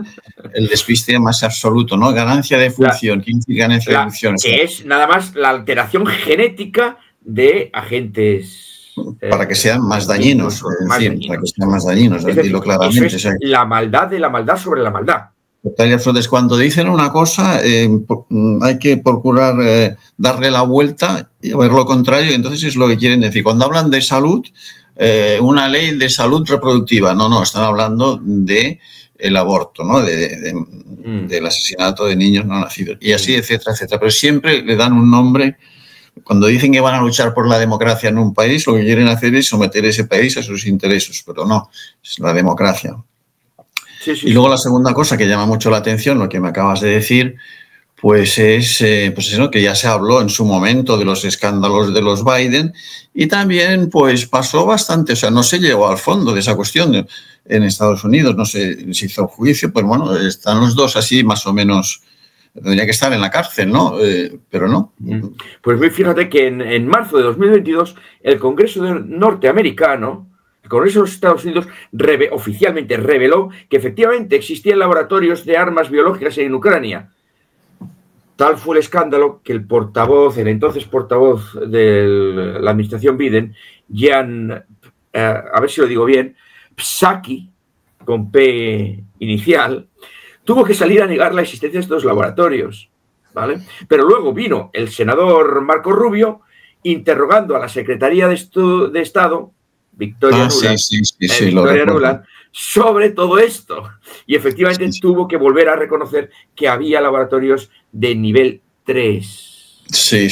el despiste más absoluto, ¿no? Ganancia de función. ¿Qué dice ganancia de función? Que es nada más la alteración genética de agentes... para que sean más dañinos. Para que sean más dañinos, decirlo claramente. Eso es la maldad de la maldad sobre la maldad. Total y absoluto. Cuando dicen una cosa, hay que procurar darle la vuelta y ver lo contrario, y entonces es lo que quieren decir. Cuando hablan de salud, una ley de salud reproductiva, no, están hablando de el aborto, ¿no? Del asesinato de niños no nacidos, y así, etcétera, etcétera. Pero siempre le dan un nombre. Cuando dicen que van a luchar por la democracia en un país, lo que quieren hacer es someter ese país a sus intereses, pero no, es la democracia. Y luego la segunda cosa que llama mucho la atención, lo que me acabas de decir, pues es eso, que ya se habló en su momento de los escándalos de los Biden, y también pues pasó bastante, o sea, no se llegó al fondo de esa cuestión en Estados Unidos, no se hizo juicio, pues bueno, están los dos así más o menos, tendría que estar en la cárcel, ¿no? Pero no. Pues fíjate que en marzo de 2022 el Congreso norteamericano, el Congreso de los Estados Unidos oficialmente reveló que efectivamente existían laboratorios de armas biológicas en Ucrania. Tal fue el escándalo que el entonces portavoz de la administración Biden, Jan, a ver si lo digo bien, Psaki, con P inicial, tuvo que salir a negar la existencia de estos laboratorios, ¿vale? Pero luego vino el senador Marco Rubio interrogando a la Secretaría de Estado, Victoria Nuland, sobre todo esto. Y efectivamente tuvo que volver a reconocer que había laboratorios de nivel 3. Sí.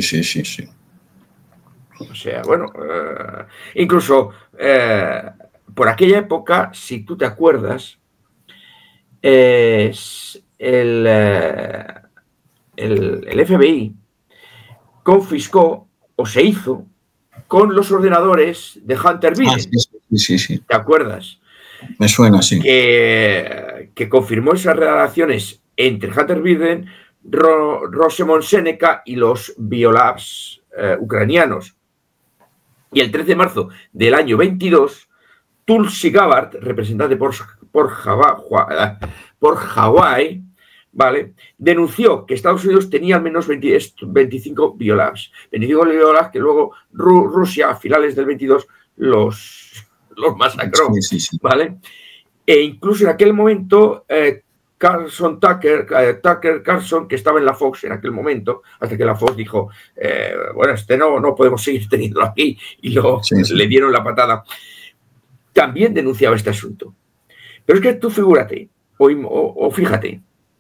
O sea, bueno, incluso por aquella época, si tú te acuerdas, el FBI confiscó o se hizo con los ordenadores de Hunter Biden. Sí. ¿Te acuerdas? Me suena, sí. Que confirmó esas relaciones entre Hunter Biden, Rosemont Seneca y los biolabs ucranianos. Y el 13 de marzo del año 22, Tulsi Gabbard, representante por Hawái, ¿vale?, denunció que Estados Unidos tenía al menos 25 biolabs. 25 biolabs que luego Rusia, a finales del 22, los masacró, ¿vale? E incluso en aquel momento, Tucker Carlson, que estaba en la Fox en aquel momento, hasta que la Fox dijo, bueno, no podemos seguir teniéndolo aquí, y le dieron la patada, también denunciaba este asunto. Pero es que tú figúrate, o fíjate,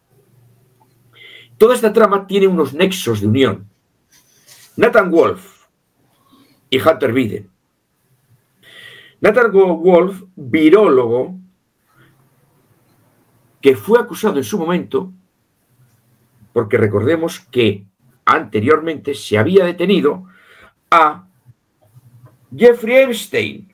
toda esta trama tiene unos nexos de unión. Nathan Wolf y Hunter Biden. Nathan Wolf, virólogo, que fue acusado en su momento, porque recordemos que anteriormente se había detenido a Jeffrey Epstein.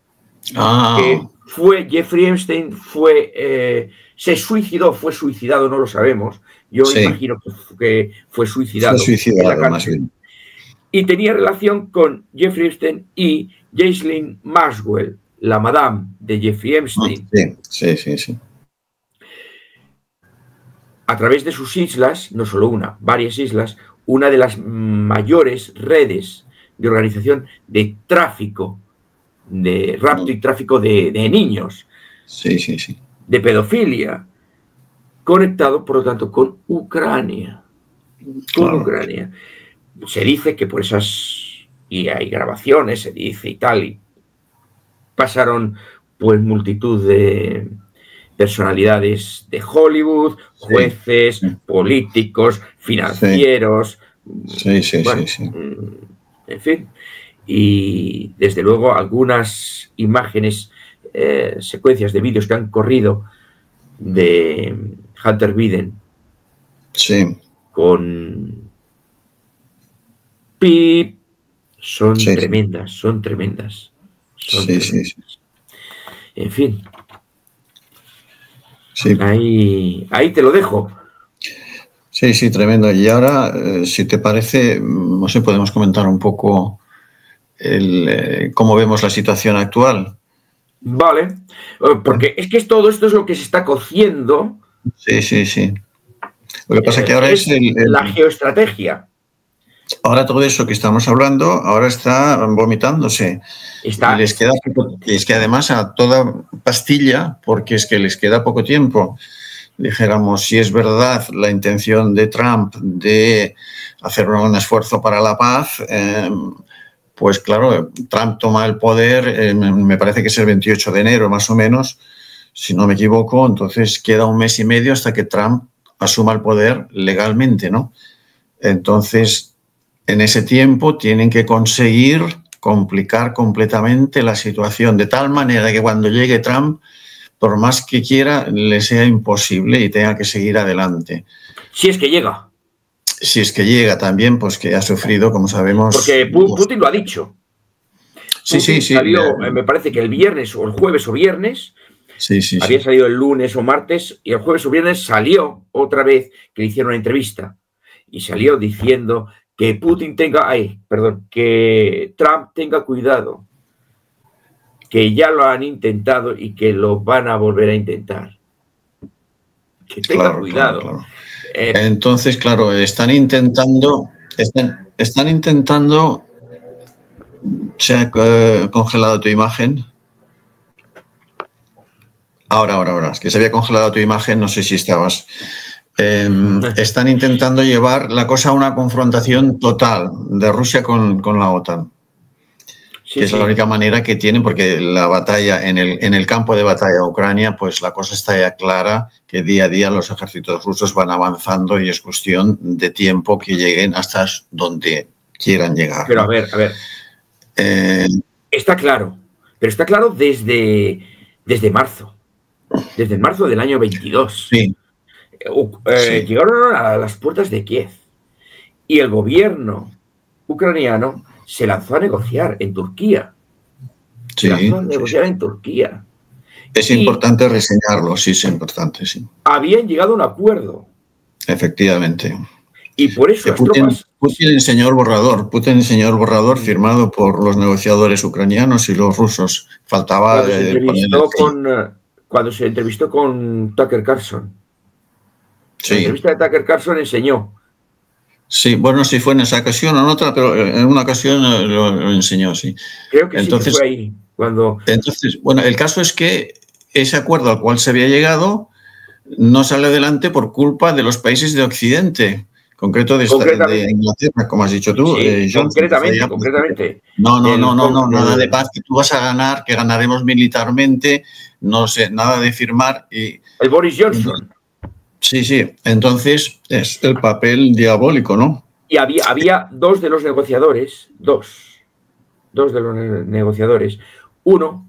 Jeffrey Epstein se suicidó, fue suicidado, no lo sabemos. Yo imagino que fue suicidado. Más bien. Y tenía relación con Jeffrey Epstein y Ghislaine Maxwell, la madame de Jeffrey Epstein. Sí. A través de sus islas, no solo una, varias islas, una de las mayores redes de organización de tráfico, de rapto y tráfico de niños. Sí. De pedofilia, conectado, por lo tanto, con Ucrania. Ucrania. Se dice que por esas, y hay grabaciones, se dice y tal, y pasaron pues multitud de personalidades de Hollywood, jueces, políticos, financieros, en fin, y desde luego algunas imágenes, secuencias de vídeos que han corrido de Hunter Biden con Pip son tremendas. En fin. Ahí te lo dejo. Sí, tremendo. Y ahora, si te parece, no sé, podemos comentar un poco cómo vemos la situación actual. Vale, porque es que todo esto es lo que se está cociendo, Sí, sí, sí. Lo que pasa es que ahora es la geoestrategia. Ahora todo eso que estamos hablando, ahora está vomitándose. Y les queda poco, es que además a toda pastilla, porque es que les queda poco tiempo. Dijéramos, si es verdad la intención de Trump de hacer un esfuerzo para la paz, pues claro, Trump toma el poder, me parece que es el 28 de enero más o menos, si no me equivoco, entonces queda un mes y medio hasta que Trump asuma el poder legalmente, ¿no? Entonces, en ese tiempo tienen que conseguir complicar completamente la situación, de tal manera que cuando llegue Trump, por más que quiera, le sea imposible y tenga que seguir adelante. Si es que llega. Si es que llega también, pues que ha sufrido, como sabemos... Porque Putin lo ha dicho. Sí, Putin sí. Salió, me parece que el viernes o el jueves o viernes, había salido el lunes o martes, y el jueves o viernes salió otra vez que le hicieron una entrevista. Y salió diciendo que que Trump tenga cuidado, que ya lo han intentado y que lo van a volver a intentar. Que tenga cuidado. Claro. Entonces, claro, están intentando. ¿Se ha congelado tu imagen? Ahora. Es que se había congelado tu imagen, no sé si estabas. Están intentando llevar la cosa a una confrontación total de Rusia con la OTAN. Que es la única manera que tienen, porque la batalla en el campo de batalla de Ucrania, pues la cosa está ya clara, que día a día los ejércitos rusos van avanzando y es cuestión de tiempo que lleguen hasta donde quieran llegar. Pero a ver. Está claro, pero está claro desde marzo. Desde marzo del año 22. Sí. Llegaron a las puertas de Kiev y el gobierno ucraniano se lanzó a negociar en Turquía. Es importante reseñarlo, sí, es importante, sí. Habían llegado a un acuerdo. Efectivamente. Y por eso Putin enseñó el borrador firmado por los negociadores ucranianos y los rusos. Faltaba... Cuando se entrevistó con Tucker Carlson. Sí. La entrevista de Tucker Carlson enseñó. Sí, bueno, si fue en esa ocasión o en otra, pero en una ocasión lo enseñó, sí. Creo que entonces, sí que fue ahí. Entonces, bueno, el caso es que ese acuerdo al cual se había llegado no sale adelante por culpa de los países de Occidente, de Inglaterra, como has dicho tú. Sí, concretamente. No, nada de paz, que tú vas a ganar, que ganaremos militarmente, no sé, nada de firmar. El Boris Johnson. Sí, entonces es el papel diabólico, ¿no? Y había dos de los negociadores, uno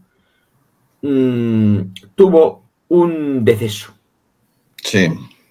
tuvo un deceso. Sí.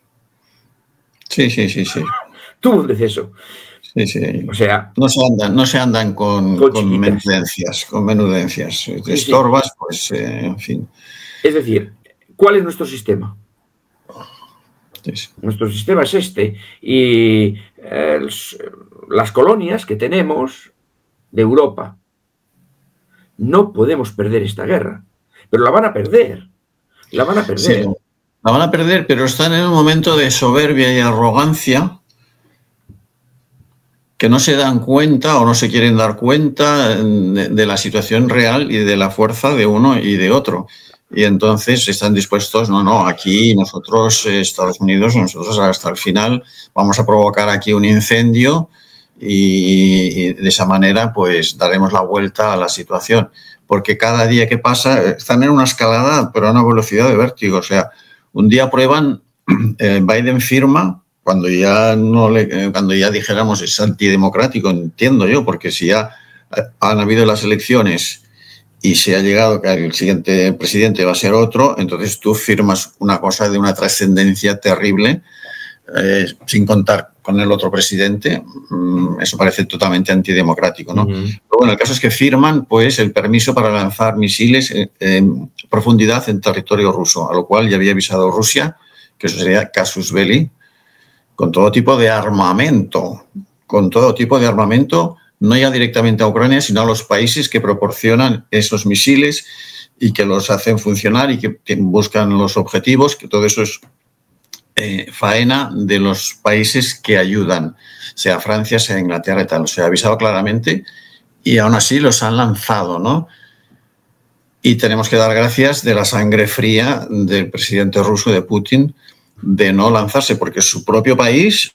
Tuvo un deceso. Sí. O sea, no se andan con menudencias. Te estorbas, pues, en fin. Es decir, ¿cuál es nuestro sistema? Sí. Nuestro sistema es este. Y las colonias que tenemos de Europa, no podemos perder esta guerra. Pero la van a perder. Sí, la van a perder, pero están en un momento de soberbia y arrogancia que no se dan cuenta o no se quieren dar cuenta de la situación real y de la fuerza de uno y de otro. Y entonces están dispuestos, aquí nosotros, Estados Unidos, nosotros hasta el final vamos a provocar aquí un incendio y de esa manera pues daremos la vuelta a la situación. Porque cada día que pasa están en una escalada, pero a una velocidad de vértigo. O sea, un día prueban, Biden firma, cuando ya dijéramos es antidemocrático, entiendo yo, porque si ya han habido las elecciones y se ha llegado que el siguiente presidente va a ser otro, entonces tú firmas una cosa de una trascendencia terrible, sin contar con el otro presidente. Eso parece totalmente antidemocrático, ¿no? Pero bueno, el caso es que firman pues el permiso para lanzar misiles en profundidad en territorio ruso, a lo cual ya había avisado Rusia, que eso sería casus belli, con todo tipo de armamento, no ya directamente a Ucrania, sino a los países que proporcionan esos misiles y que los hacen funcionar y que buscan los objetivos, que todo eso es faena de los países que ayudan, sea Francia, sea Inglaterra y tal. Se ha avisado claramente y aún así los han lanzado, ¿no? Y tenemos que dar gracias de la sangre fría del presidente ruso, de Putin, de no lanzarse, porque su propio país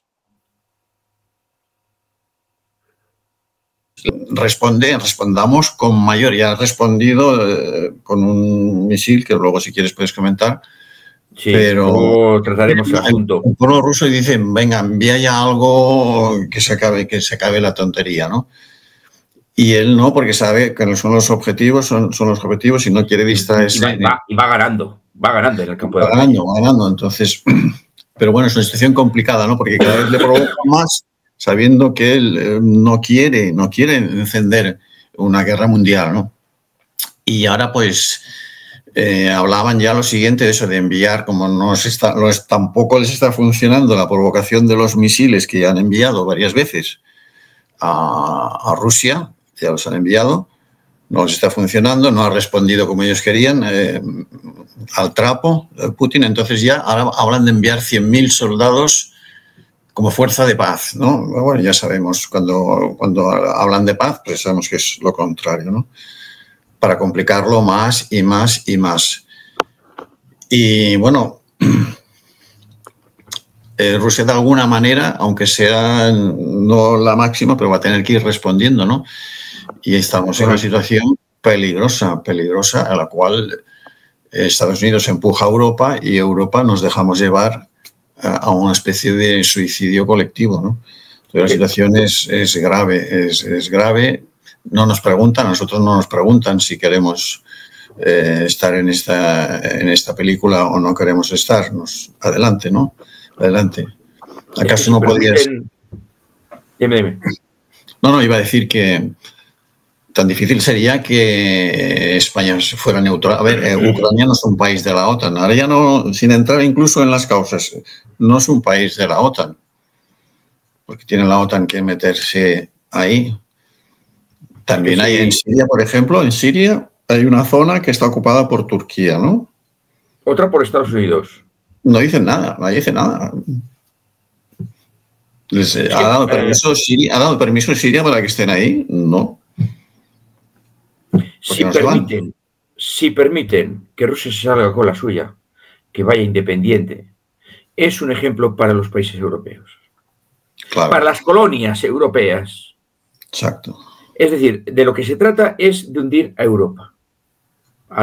respondamos con mayor. Ya ha respondido con un misil, que luego si quieres puedes comentar. Sí, pero trataremos el asunto. El pueblo ruso dice, venga, envía ya algo que se acabe la tontería, ¿no? Y él no, porque sabe que son los objetivos, son los objetivos y no quiere distraerse. Y va ganando en el campo de batalla. Va ganando, entonces... Pero bueno, es una situación complicada, ¿no? Porque cada vez le provoca más, sabiendo que él no quiere encender una guerra mundial, ¿no? Y ahora, pues, hablaban ya lo siguiente de eso, de enviar, como tampoco les está funcionando la provocación de los misiles que ya han enviado varias veces a Rusia, ya los han enviado, no les está funcionando, no ha respondido como ellos querían al trapo Putin, entonces ya ahora hablan de enviar 100.000 soldados como fuerza de paz, ¿no? Bueno, ya sabemos, cuando hablan de paz, pues sabemos que es lo contrario, ¿no? Para complicarlo más y más y más. Y bueno, Rusia de alguna manera, aunque sea no la máxima, pero va a tener que ir respondiendo, ¿no? Y estamos en una situación peligrosa, a la cual Estados Unidos empuja a Europa y Europa nos dejamos llevar a una especie de suicidio colectivo, ¿no? Entonces, la situación es grave, es grave. No nos preguntan, a nosotros no nos preguntan si queremos estar en esta película o no queremos estar. Adelante, ¿no? Adelante. ¿Acaso no podías...? Dime. No, iba a decir que tan difícil sería que España fuera neutral. A ver, Ucrania no es un país de la OTAN. Ahora ya no, sin entrar incluso en las causas, no es un país de la OTAN. Porque tiene la OTAN que meterse ahí. También hay en Siria, por ejemplo, en Siria hay una zona que está ocupada por Turquía, ¿no? Otra por Estados Unidos. No dicen nada, nadie dice nada. ¿Ha dado permiso Siria para que estén ahí? No. Si permiten que Rusia se salga con la suya, que vaya independiente, es un ejemplo para los países europeos. Claro. Para las colonias europeas. Exacto. Es decir, de lo que se trata es de hundir a Europa, a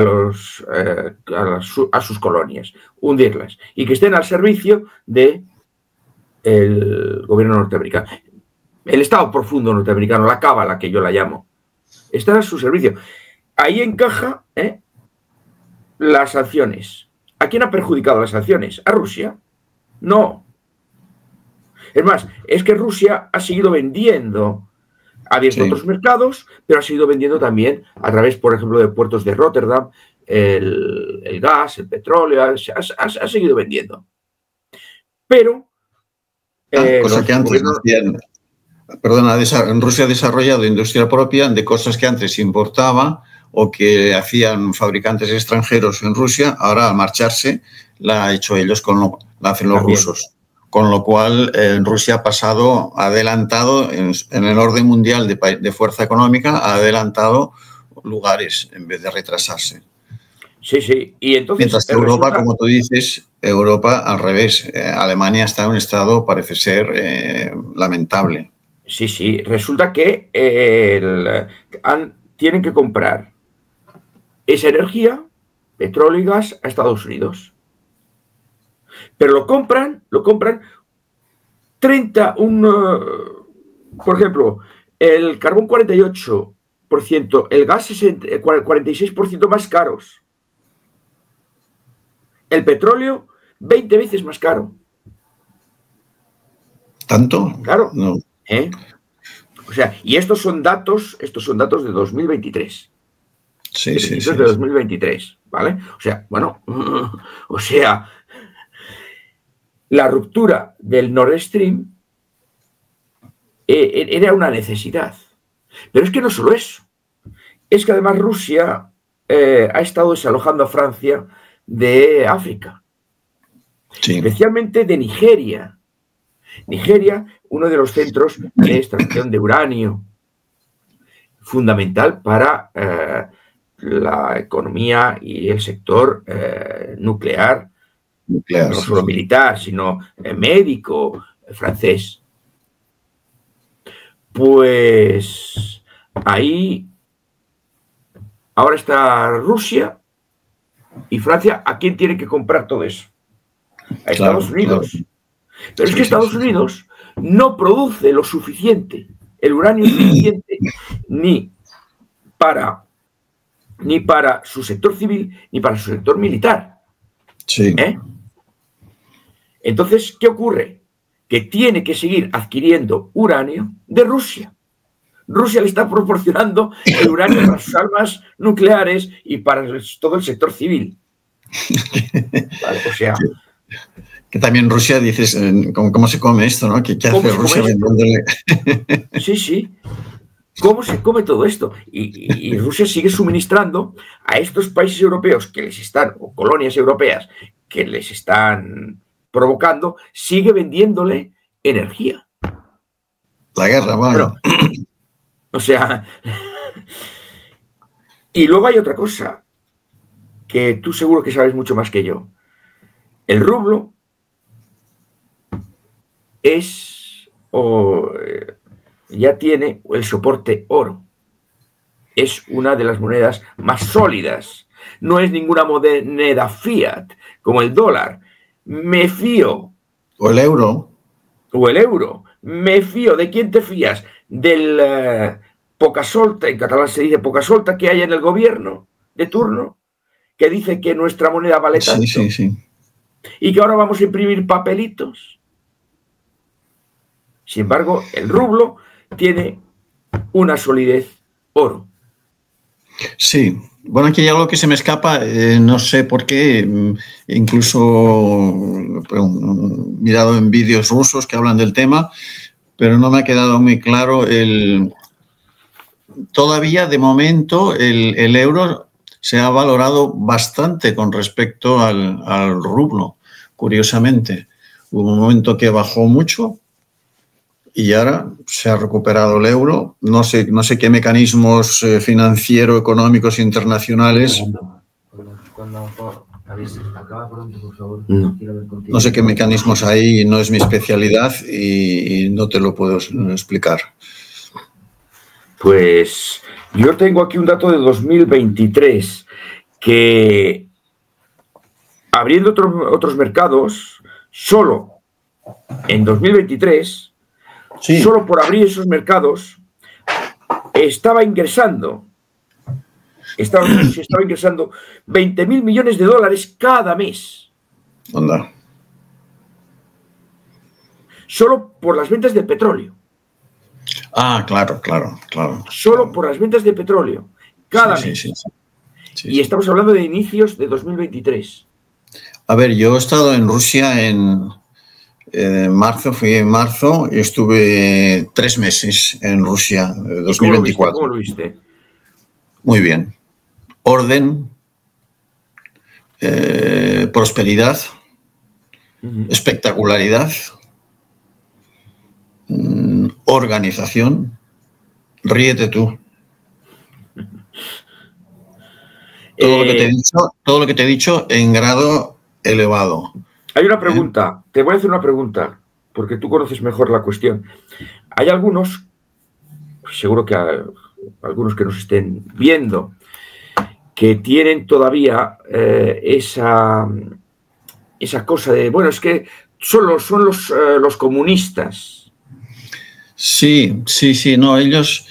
sus colonias, hundirlas y que estén al servicio del gobierno norteamericano. El Estado profundo norteamericano, la cábala que yo la llamo, está a su servicio. Ahí encaja las sanciones. ¿A quién ha perjudicado las sanciones? ¿A Rusia? No. Es más, es que Rusia ha seguido vendiendo, ha abierto otros mercados, pero ha seguido vendiendo también a través, por ejemplo, de puertos de Rotterdam, el gas, el petróleo, ha seguido vendiendo. Pero... cosa que antes decían... Perdona, Rusia ha desarrollado industria propia de cosas que antes importaba o que hacían fabricantes extranjeros en Rusia, ahora al marcharse la ha hecho ellos, la hacen los rusos. Con lo cual Rusia ha pasado, adelantado en el orden mundial de fuerza económica, ha adelantado lugares en vez de retrasarse. Sí. Y entonces, mientras que Europa, como tú dices, Europa al revés. Alemania está en un estado, parece ser, lamentable. Sí. Resulta que tienen que comprar esa energía, petróleo y gas, a Estados Unidos. Pero lo compran 30, por ejemplo, el carbón 48%, el gas 46% más caros. El petróleo 20 veces más caro. ¿Tanto? Claro. No. O sea, y estos son datos de 2023. Sí. De 2023, ¿vale? O sea, bueno, la ruptura del Nord Stream era una necesidad. Pero es que no solo eso. Es que además Rusia ha estado desalojando a Francia de África. Sí. Especialmente de Nigeria. Nigeria, uno de los centros de extracción de uranio, fundamental para la economía y el sector nuclear, no solo militar, sino médico, francés. Pues ahí ahora está Rusia y Francia. ¿A quién tiene que comprar todo eso? A Estados Unidos. Claro. Pero es que Estados Unidos no produce lo suficiente, el uranio suficiente, ni para su sector civil, ni para su sector militar. Sí. Entonces, ¿qué ocurre? Que tiene que seguir adquiriendo uranio de Rusia. Rusia le está proporcionando el uranio para sus armas nucleares y para todo el sector civil. Vale, o sea... Que también Rusia, dices, ¿cómo se come esto, no? ¿Qué hace Rusia vendiéndole? Sí, sí. ¿Cómo se come todo esto? Y Rusia sigue suministrando a estos países europeos que les están, o colonias europeas, que les están provocando, sigue vendiéndole energía. La guerra, bueno. O sea... Y luego hay otra cosa, que tú seguro que sabes mucho más que yo. El rublo ya tiene el soporte oro. Es una de las monedas más sólidas. No es ninguna moneda fiat, como el dólar. Me fío. O el euro. O el euro. Me fío. ¿De quién te fías? Del pocasolta, en catalán se dice pocasolta, que hay en el gobierno de turno, que dice que nuestra moneda vale tanto. Sí, sí, sí. Y que ahora vamos a imprimir papelitos. Sin embargo, el rublo tiene una solidez oro. Sí. Bueno, aquí hay algo que se me escapa, no sé por qué, incluso mirado en vídeos rusos que hablan del tema, pero no me ha quedado muy claro. Todavía, de momento, el euro se ha valorado bastante con respecto al rublo, curiosamente. Hubo un momento que bajó mucho y ahora se ha recuperado el euro. No sé qué mecanismos financiero-económicos internacionales. No sé qué mecanismos hay, no es mi especialidad y no te lo puedo explicar. Pues yo tengo aquí un dato de 2023 que, abriendo otros mercados, solo en 2023... Sí. Solo por abrir esos mercados estaba ingresando 20.000 millones de dólares cada mes. Anda. Solo por las ventas de petróleo. Ah, claro. Solo por las ventas de petróleo cada mes. Sí, y estamos hablando de inicios de 2023. A ver, yo he estado en Rusia en marzo, fui en marzo y estuve 3 meses en Rusia, 2024. ¿Cómo lo viste? Muy bien. Orden, prosperidad, espectacularidad, organización. Ríete tú. Todo lo que te he dicho en grado elevado. Hay una pregunta, te voy a hacer una pregunta, porque tú conoces mejor la cuestión. Hay algunos, seguro que algunos que nos estén viendo, que tienen todavía esa cosa de, bueno, es que son los comunistas. Sí, no, ellos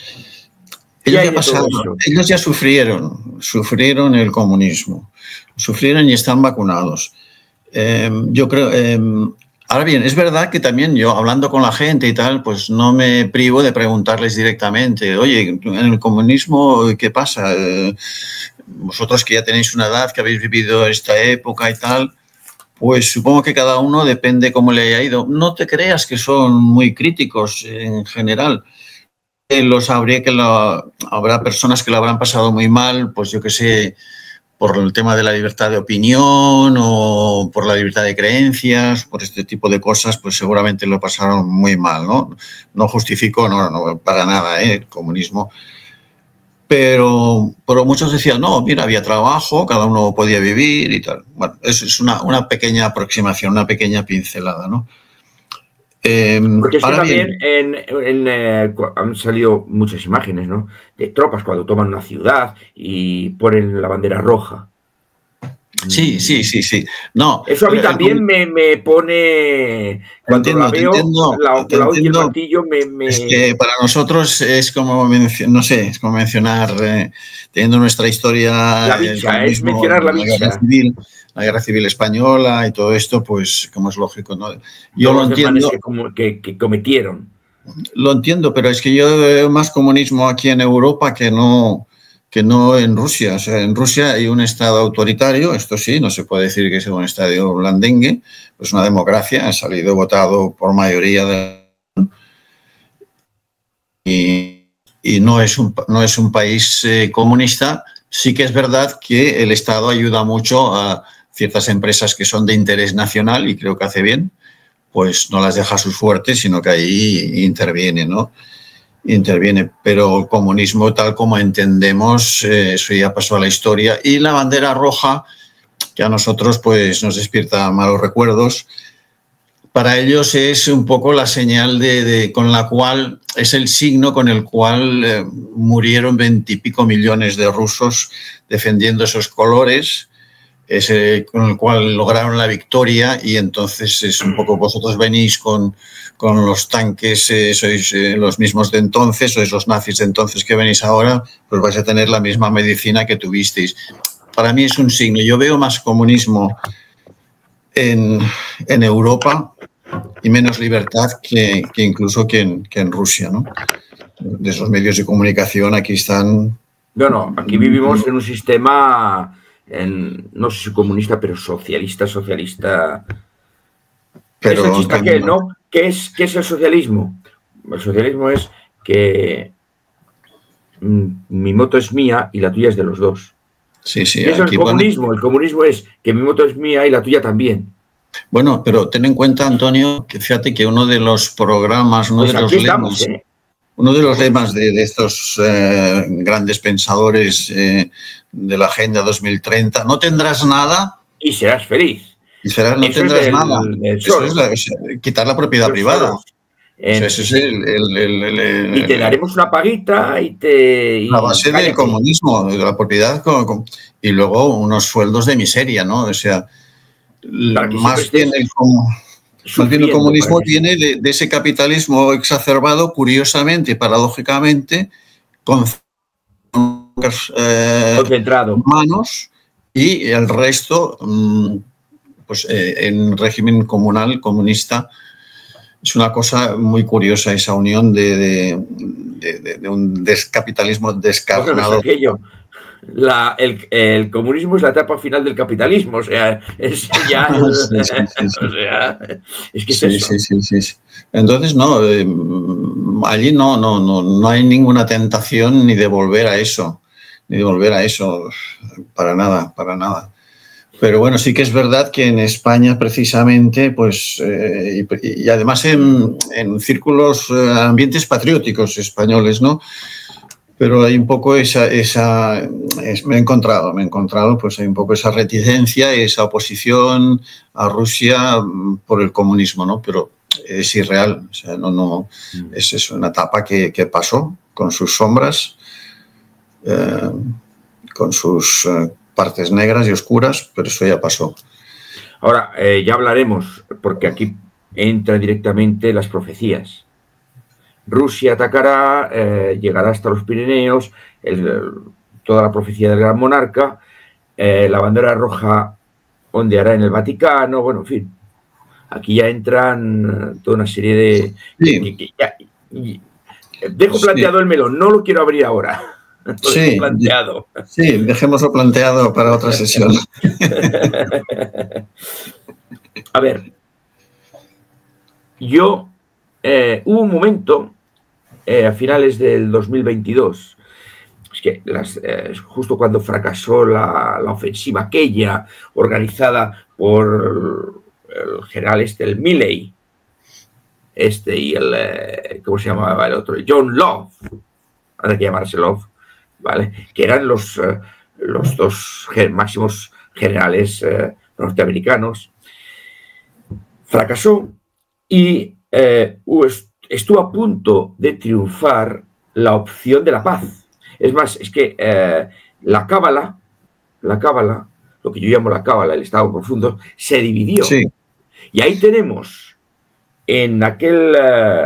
ya sufrieron el comunismo, sufrieron y están vacunados. Yo creo, ahora bien, es verdad que también yo, hablando con la gente y tal, pues no me privo de preguntarles directamente, oye, en el comunismo, ¿qué pasa? Vosotros que ya tenéis una edad, que habéis vivido esta época y tal, pues supongo que cada uno depende cómo le haya ido. No te creas que son muy críticos en general. Habrá personas que lo habrán pasado muy mal, pues yo qué sé, por el tema de la libertad de opinión o por la libertad de creencias, por este tipo de cosas, pues seguramente lo pasaron muy mal, ¿no? No justifico, no para nada, el comunismo. Pero muchos decían, no, mira, había trabajo, cada uno podía vivir y tal. Bueno, eso es una pequeña aproximación, una pequeña pincelada, ¿no? Porque es que también han salido muchas imágenes, ¿no? De tropas cuando toman una ciudad y ponen la bandera roja. Sí. No, eso a mí también me pone... Cuando la veo, la oigo y el martillo me... Es que para nosotros es como, no sé, es como mencionar, teniendo nuestra historia... La bicha, es mencionar la bicha. La guerra civil española y todo esto, pues como es lógico, ¿no? Yo lo entiendo. Que cometieron. Lo entiendo, pero es que yo veo más comunismo aquí en Europa que no en Rusia. O sea, en Rusia hay un Estado autoritario, esto sí, no se puede decir que sea un Estado blandengue, es una democracia, ha salido votado por mayoría y no es un país comunista. Sí que es verdad que el Estado ayuda mucho a ciertas empresas que son de interés nacional y creo que hace bien, pues no las deja a sus fuertes, sino que ahí interviene, ¿no? Interviene, pero el comunismo tal como entendemos, eso ya pasó a la historia. Y la bandera roja, que a nosotros pues nos despierta malos recuerdos, para ellos es un poco la señal con la cual, es el signo con el cual murieron 20 y pico millones de rusos defendiendo esos colores, con el cual lograron la victoria, y entonces es un poco, vosotros venís con los tanques, sois los mismos de entonces, sois los nazis de entonces que venís ahora, pues vais a tener la misma medicina que tuvisteis. Para mí es un signo. Yo veo más comunismo en Europa y menos libertad que incluso que en Rusia, ¿no? De esos medios de comunicación aquí están... No, aquí vivimos en un sistema... no sé si comunista, pero socialista. Pero es chiste aquel, ¿no? ¿Qué es el socialismo? El socialismo es que mi moto es mía y la tuya es de los dos. Sí. Y eso es el comunismo. El comunismo es que mi moto es mía y la tuya también. Bueno, pero ten en cuenta, Antonio, que fíjate que uno de los programas, uno de los lemas de estos grandes pensadores de la Agenda 2030, no tendrás nada y serás feliz. No tendrás nada. Eso es quitar la propiedad privada. Y te daremos una paguita la base del comunismo, de la propiedad, y luego unos sueldos de miseria, ¿no? O sea, más bien el comunismo viene de ese capitalismo exacerbado, curiosamente, paradójicamente, concentrado, humanos, y el resto, pues en régimen comunal, comunista. Es una cosa muy curiosa esa unión de un descapitalismo descarnado. El comunismo es la etapa final del capitalismo, o sea, es ya... Sí. O sea, es que es eso. Sí. Entonces, no, allí no hay ninguna tentación ni de volver a eso, para nada. Pero bueno, sí que es verdad que en España precisamente, pues, y además en círculos, ambientes patrióticos españoles, ¿no? Pero hay un poco me he encontrado, pues hay un poco esa reticencia, esa oposición a Rusia por el comunismo, ¿no? Pero es irreal, o sea, es una etapa que pasó con sus sombras, con sus partes negras y oscuras, pero eso ya pasó. Ahora, ya hablaremos, porque aquí entran directamente las profecías. Rusia atacará, llegará hasta los Pirineos, toda la profecía del gran monarca, la bandera roja ondeará en el Vaticano, bueno, en fin. Aquí ya entran toda una serie de... Sí. Dejo planteado el melón, no lo quiero abrir ahora. Sí, planteado. Sí, dejémoslo planteado para otra sesión. A ver, hubo un momento a finales del 2022, es que justo cuando fracasó la ofensiva aquella organizada por el general el Milley, y ¿cómo se llamaba el otro? John Love, hay que llamarse Love, ¿vale? Que eran los dos máximos generales norteamericanos. Fracasó y estuvo a punto de triunfar la opción de la paz. Es más, es que la cábala, lo que yo llamo la cábala, el estado profundo, se dividió. Sí. Y ahí tenemos en aquel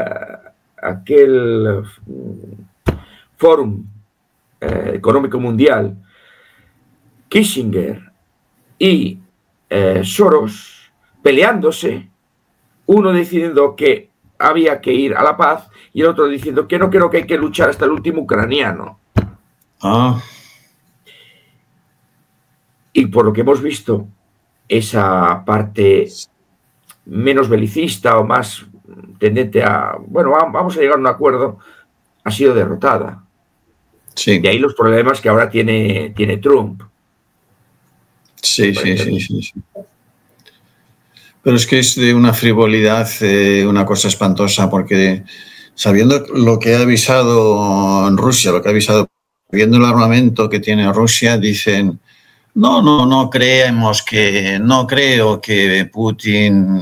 Fórum Económico Mundial, Kissinger y Soros peleándose, uno diciendo que había que ir a la paz y el otro diciendo que no, creo que hay que luchar hasta el último ucraniano. Y por lo que hemos visto, esa parte menos belicista o más tendente a, bueno, vamos a llegar a un acuerdo, ha sido derrotada. Sí. De ahí los problemas que ahora tiene Trump. Sí. Pero es que es de una frivolidad, una cosa espantosa, porque sabiendo lo que ha avisado en Rusia, viendo el armamento que tiene Rusia, dicen, no creo que Putin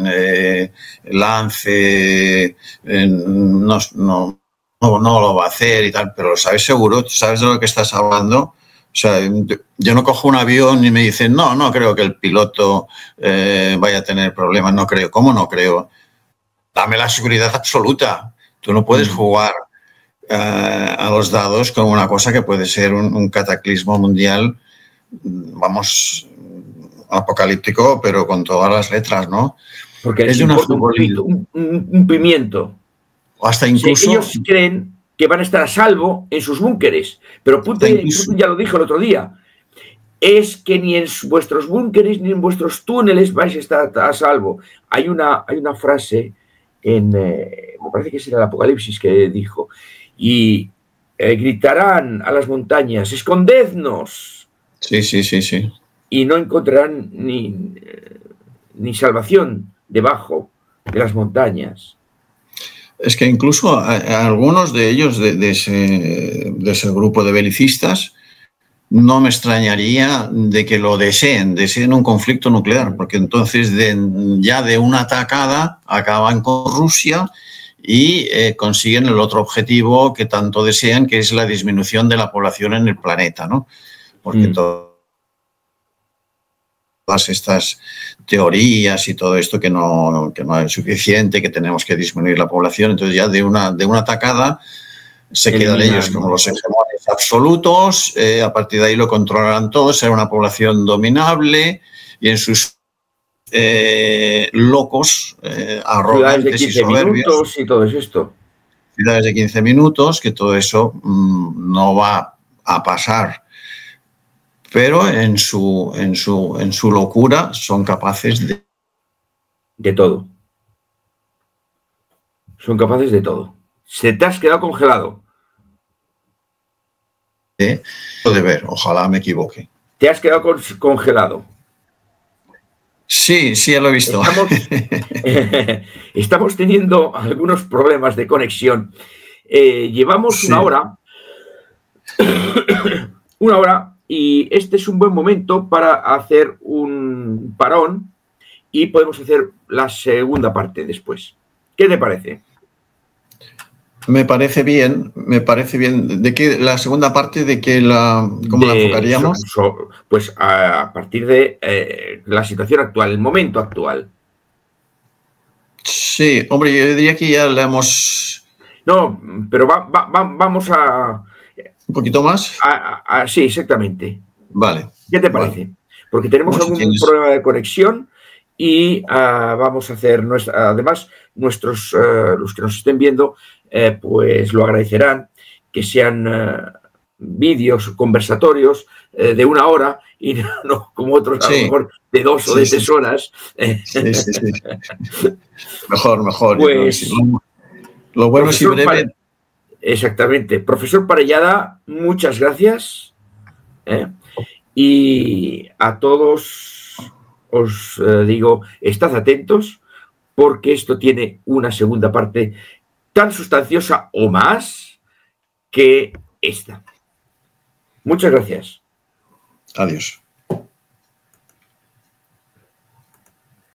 lance, no lo va a hacer y tal, pero lo sabes seguro, tú sabes de lo que estás hablando. O sea, yo no cojo un avión y me dicen, no creo que el piloto vaya a tener problemas, no creo. ¿Cómo no creo? Dame la seguridad absoluta. Tú no puedes jugar a los dados con una cosa que puede ser un cataclismo mundial, vamos, apocalíptico, pero con todas las letras, ¿no? Porque es de un pimiento. O hasta incluso... Ellos creen que van a estar a salvo en sus búnkeres, pero Putin ya lo dijo el otro día, es que ni en vuestros búnkeres ni en vuestros túneles vais a estar a salvo. Hay una frase me parece que es en el Apocalipsis que dijo, y gritarán a las montañas, escondednos. Sí. Y no encontrarán ni salvación debajo de las montañas. Es que incluso algunos de ellos, de ese grupo de belicistas, no me extrañaría de que lo deseen un conflicto nuclear, porque entonces ya de una tacada acaban con Rusia y consiguen el otro objetivo que tanto desean, que es la disminución de la población en el planeta, ¿no? Porque todas estas teorías y todo esto que no es suficiente, que tenemos que disminuir la población, entonces ya de una tacada se quedan ellos como los hegemones absolutos, a partir de ahí lo controlarán todos, será una población dominable y en sus locos, arrogantes y soberbios. Y todo esto. Ciudades de 15 minutos, que todo eso no va a pasar. Pero en su locura son capaces de todo. Son capaces de todo. Se te has quedado congelado. De ver, ojalá me equivoque. Te has quedado congelado. Sí, ya lo he visto. Estamos teniendo algunos problemas de conexión. Llevamos una hora. Y este es un buen momento para hacer un parón y podemos hacer la segunda parte después. ¿Qué te parece? Me parece bien. ¿De qué la segunda parte? ¿Cómo la enfocaríamos? Pues a partir de la situación actual, el momento actual. Sí, hombre, yo diría que ya la hemos... No, pero vamos a... ¿Un poquito más? Sí, exactamente. Vale. ¿Qué te parece? Porque tenemos algún problema de conexión y vamos a hacer, además, los que nos estén viendo, pues lo agradecerán, que sean vídeos conversatorios de 1 hora y no como otros a lo mejor de 2 o de 3 horas. Sí. Mejor. Pues, lo bueno es breve. Exactamente. Profesor Parellada, muchas gracias. Y a todos os digo, estad atentos, porque esto tiene una segunda parte tan sustanciosa o más que esta. Muchas gracias. Adiós.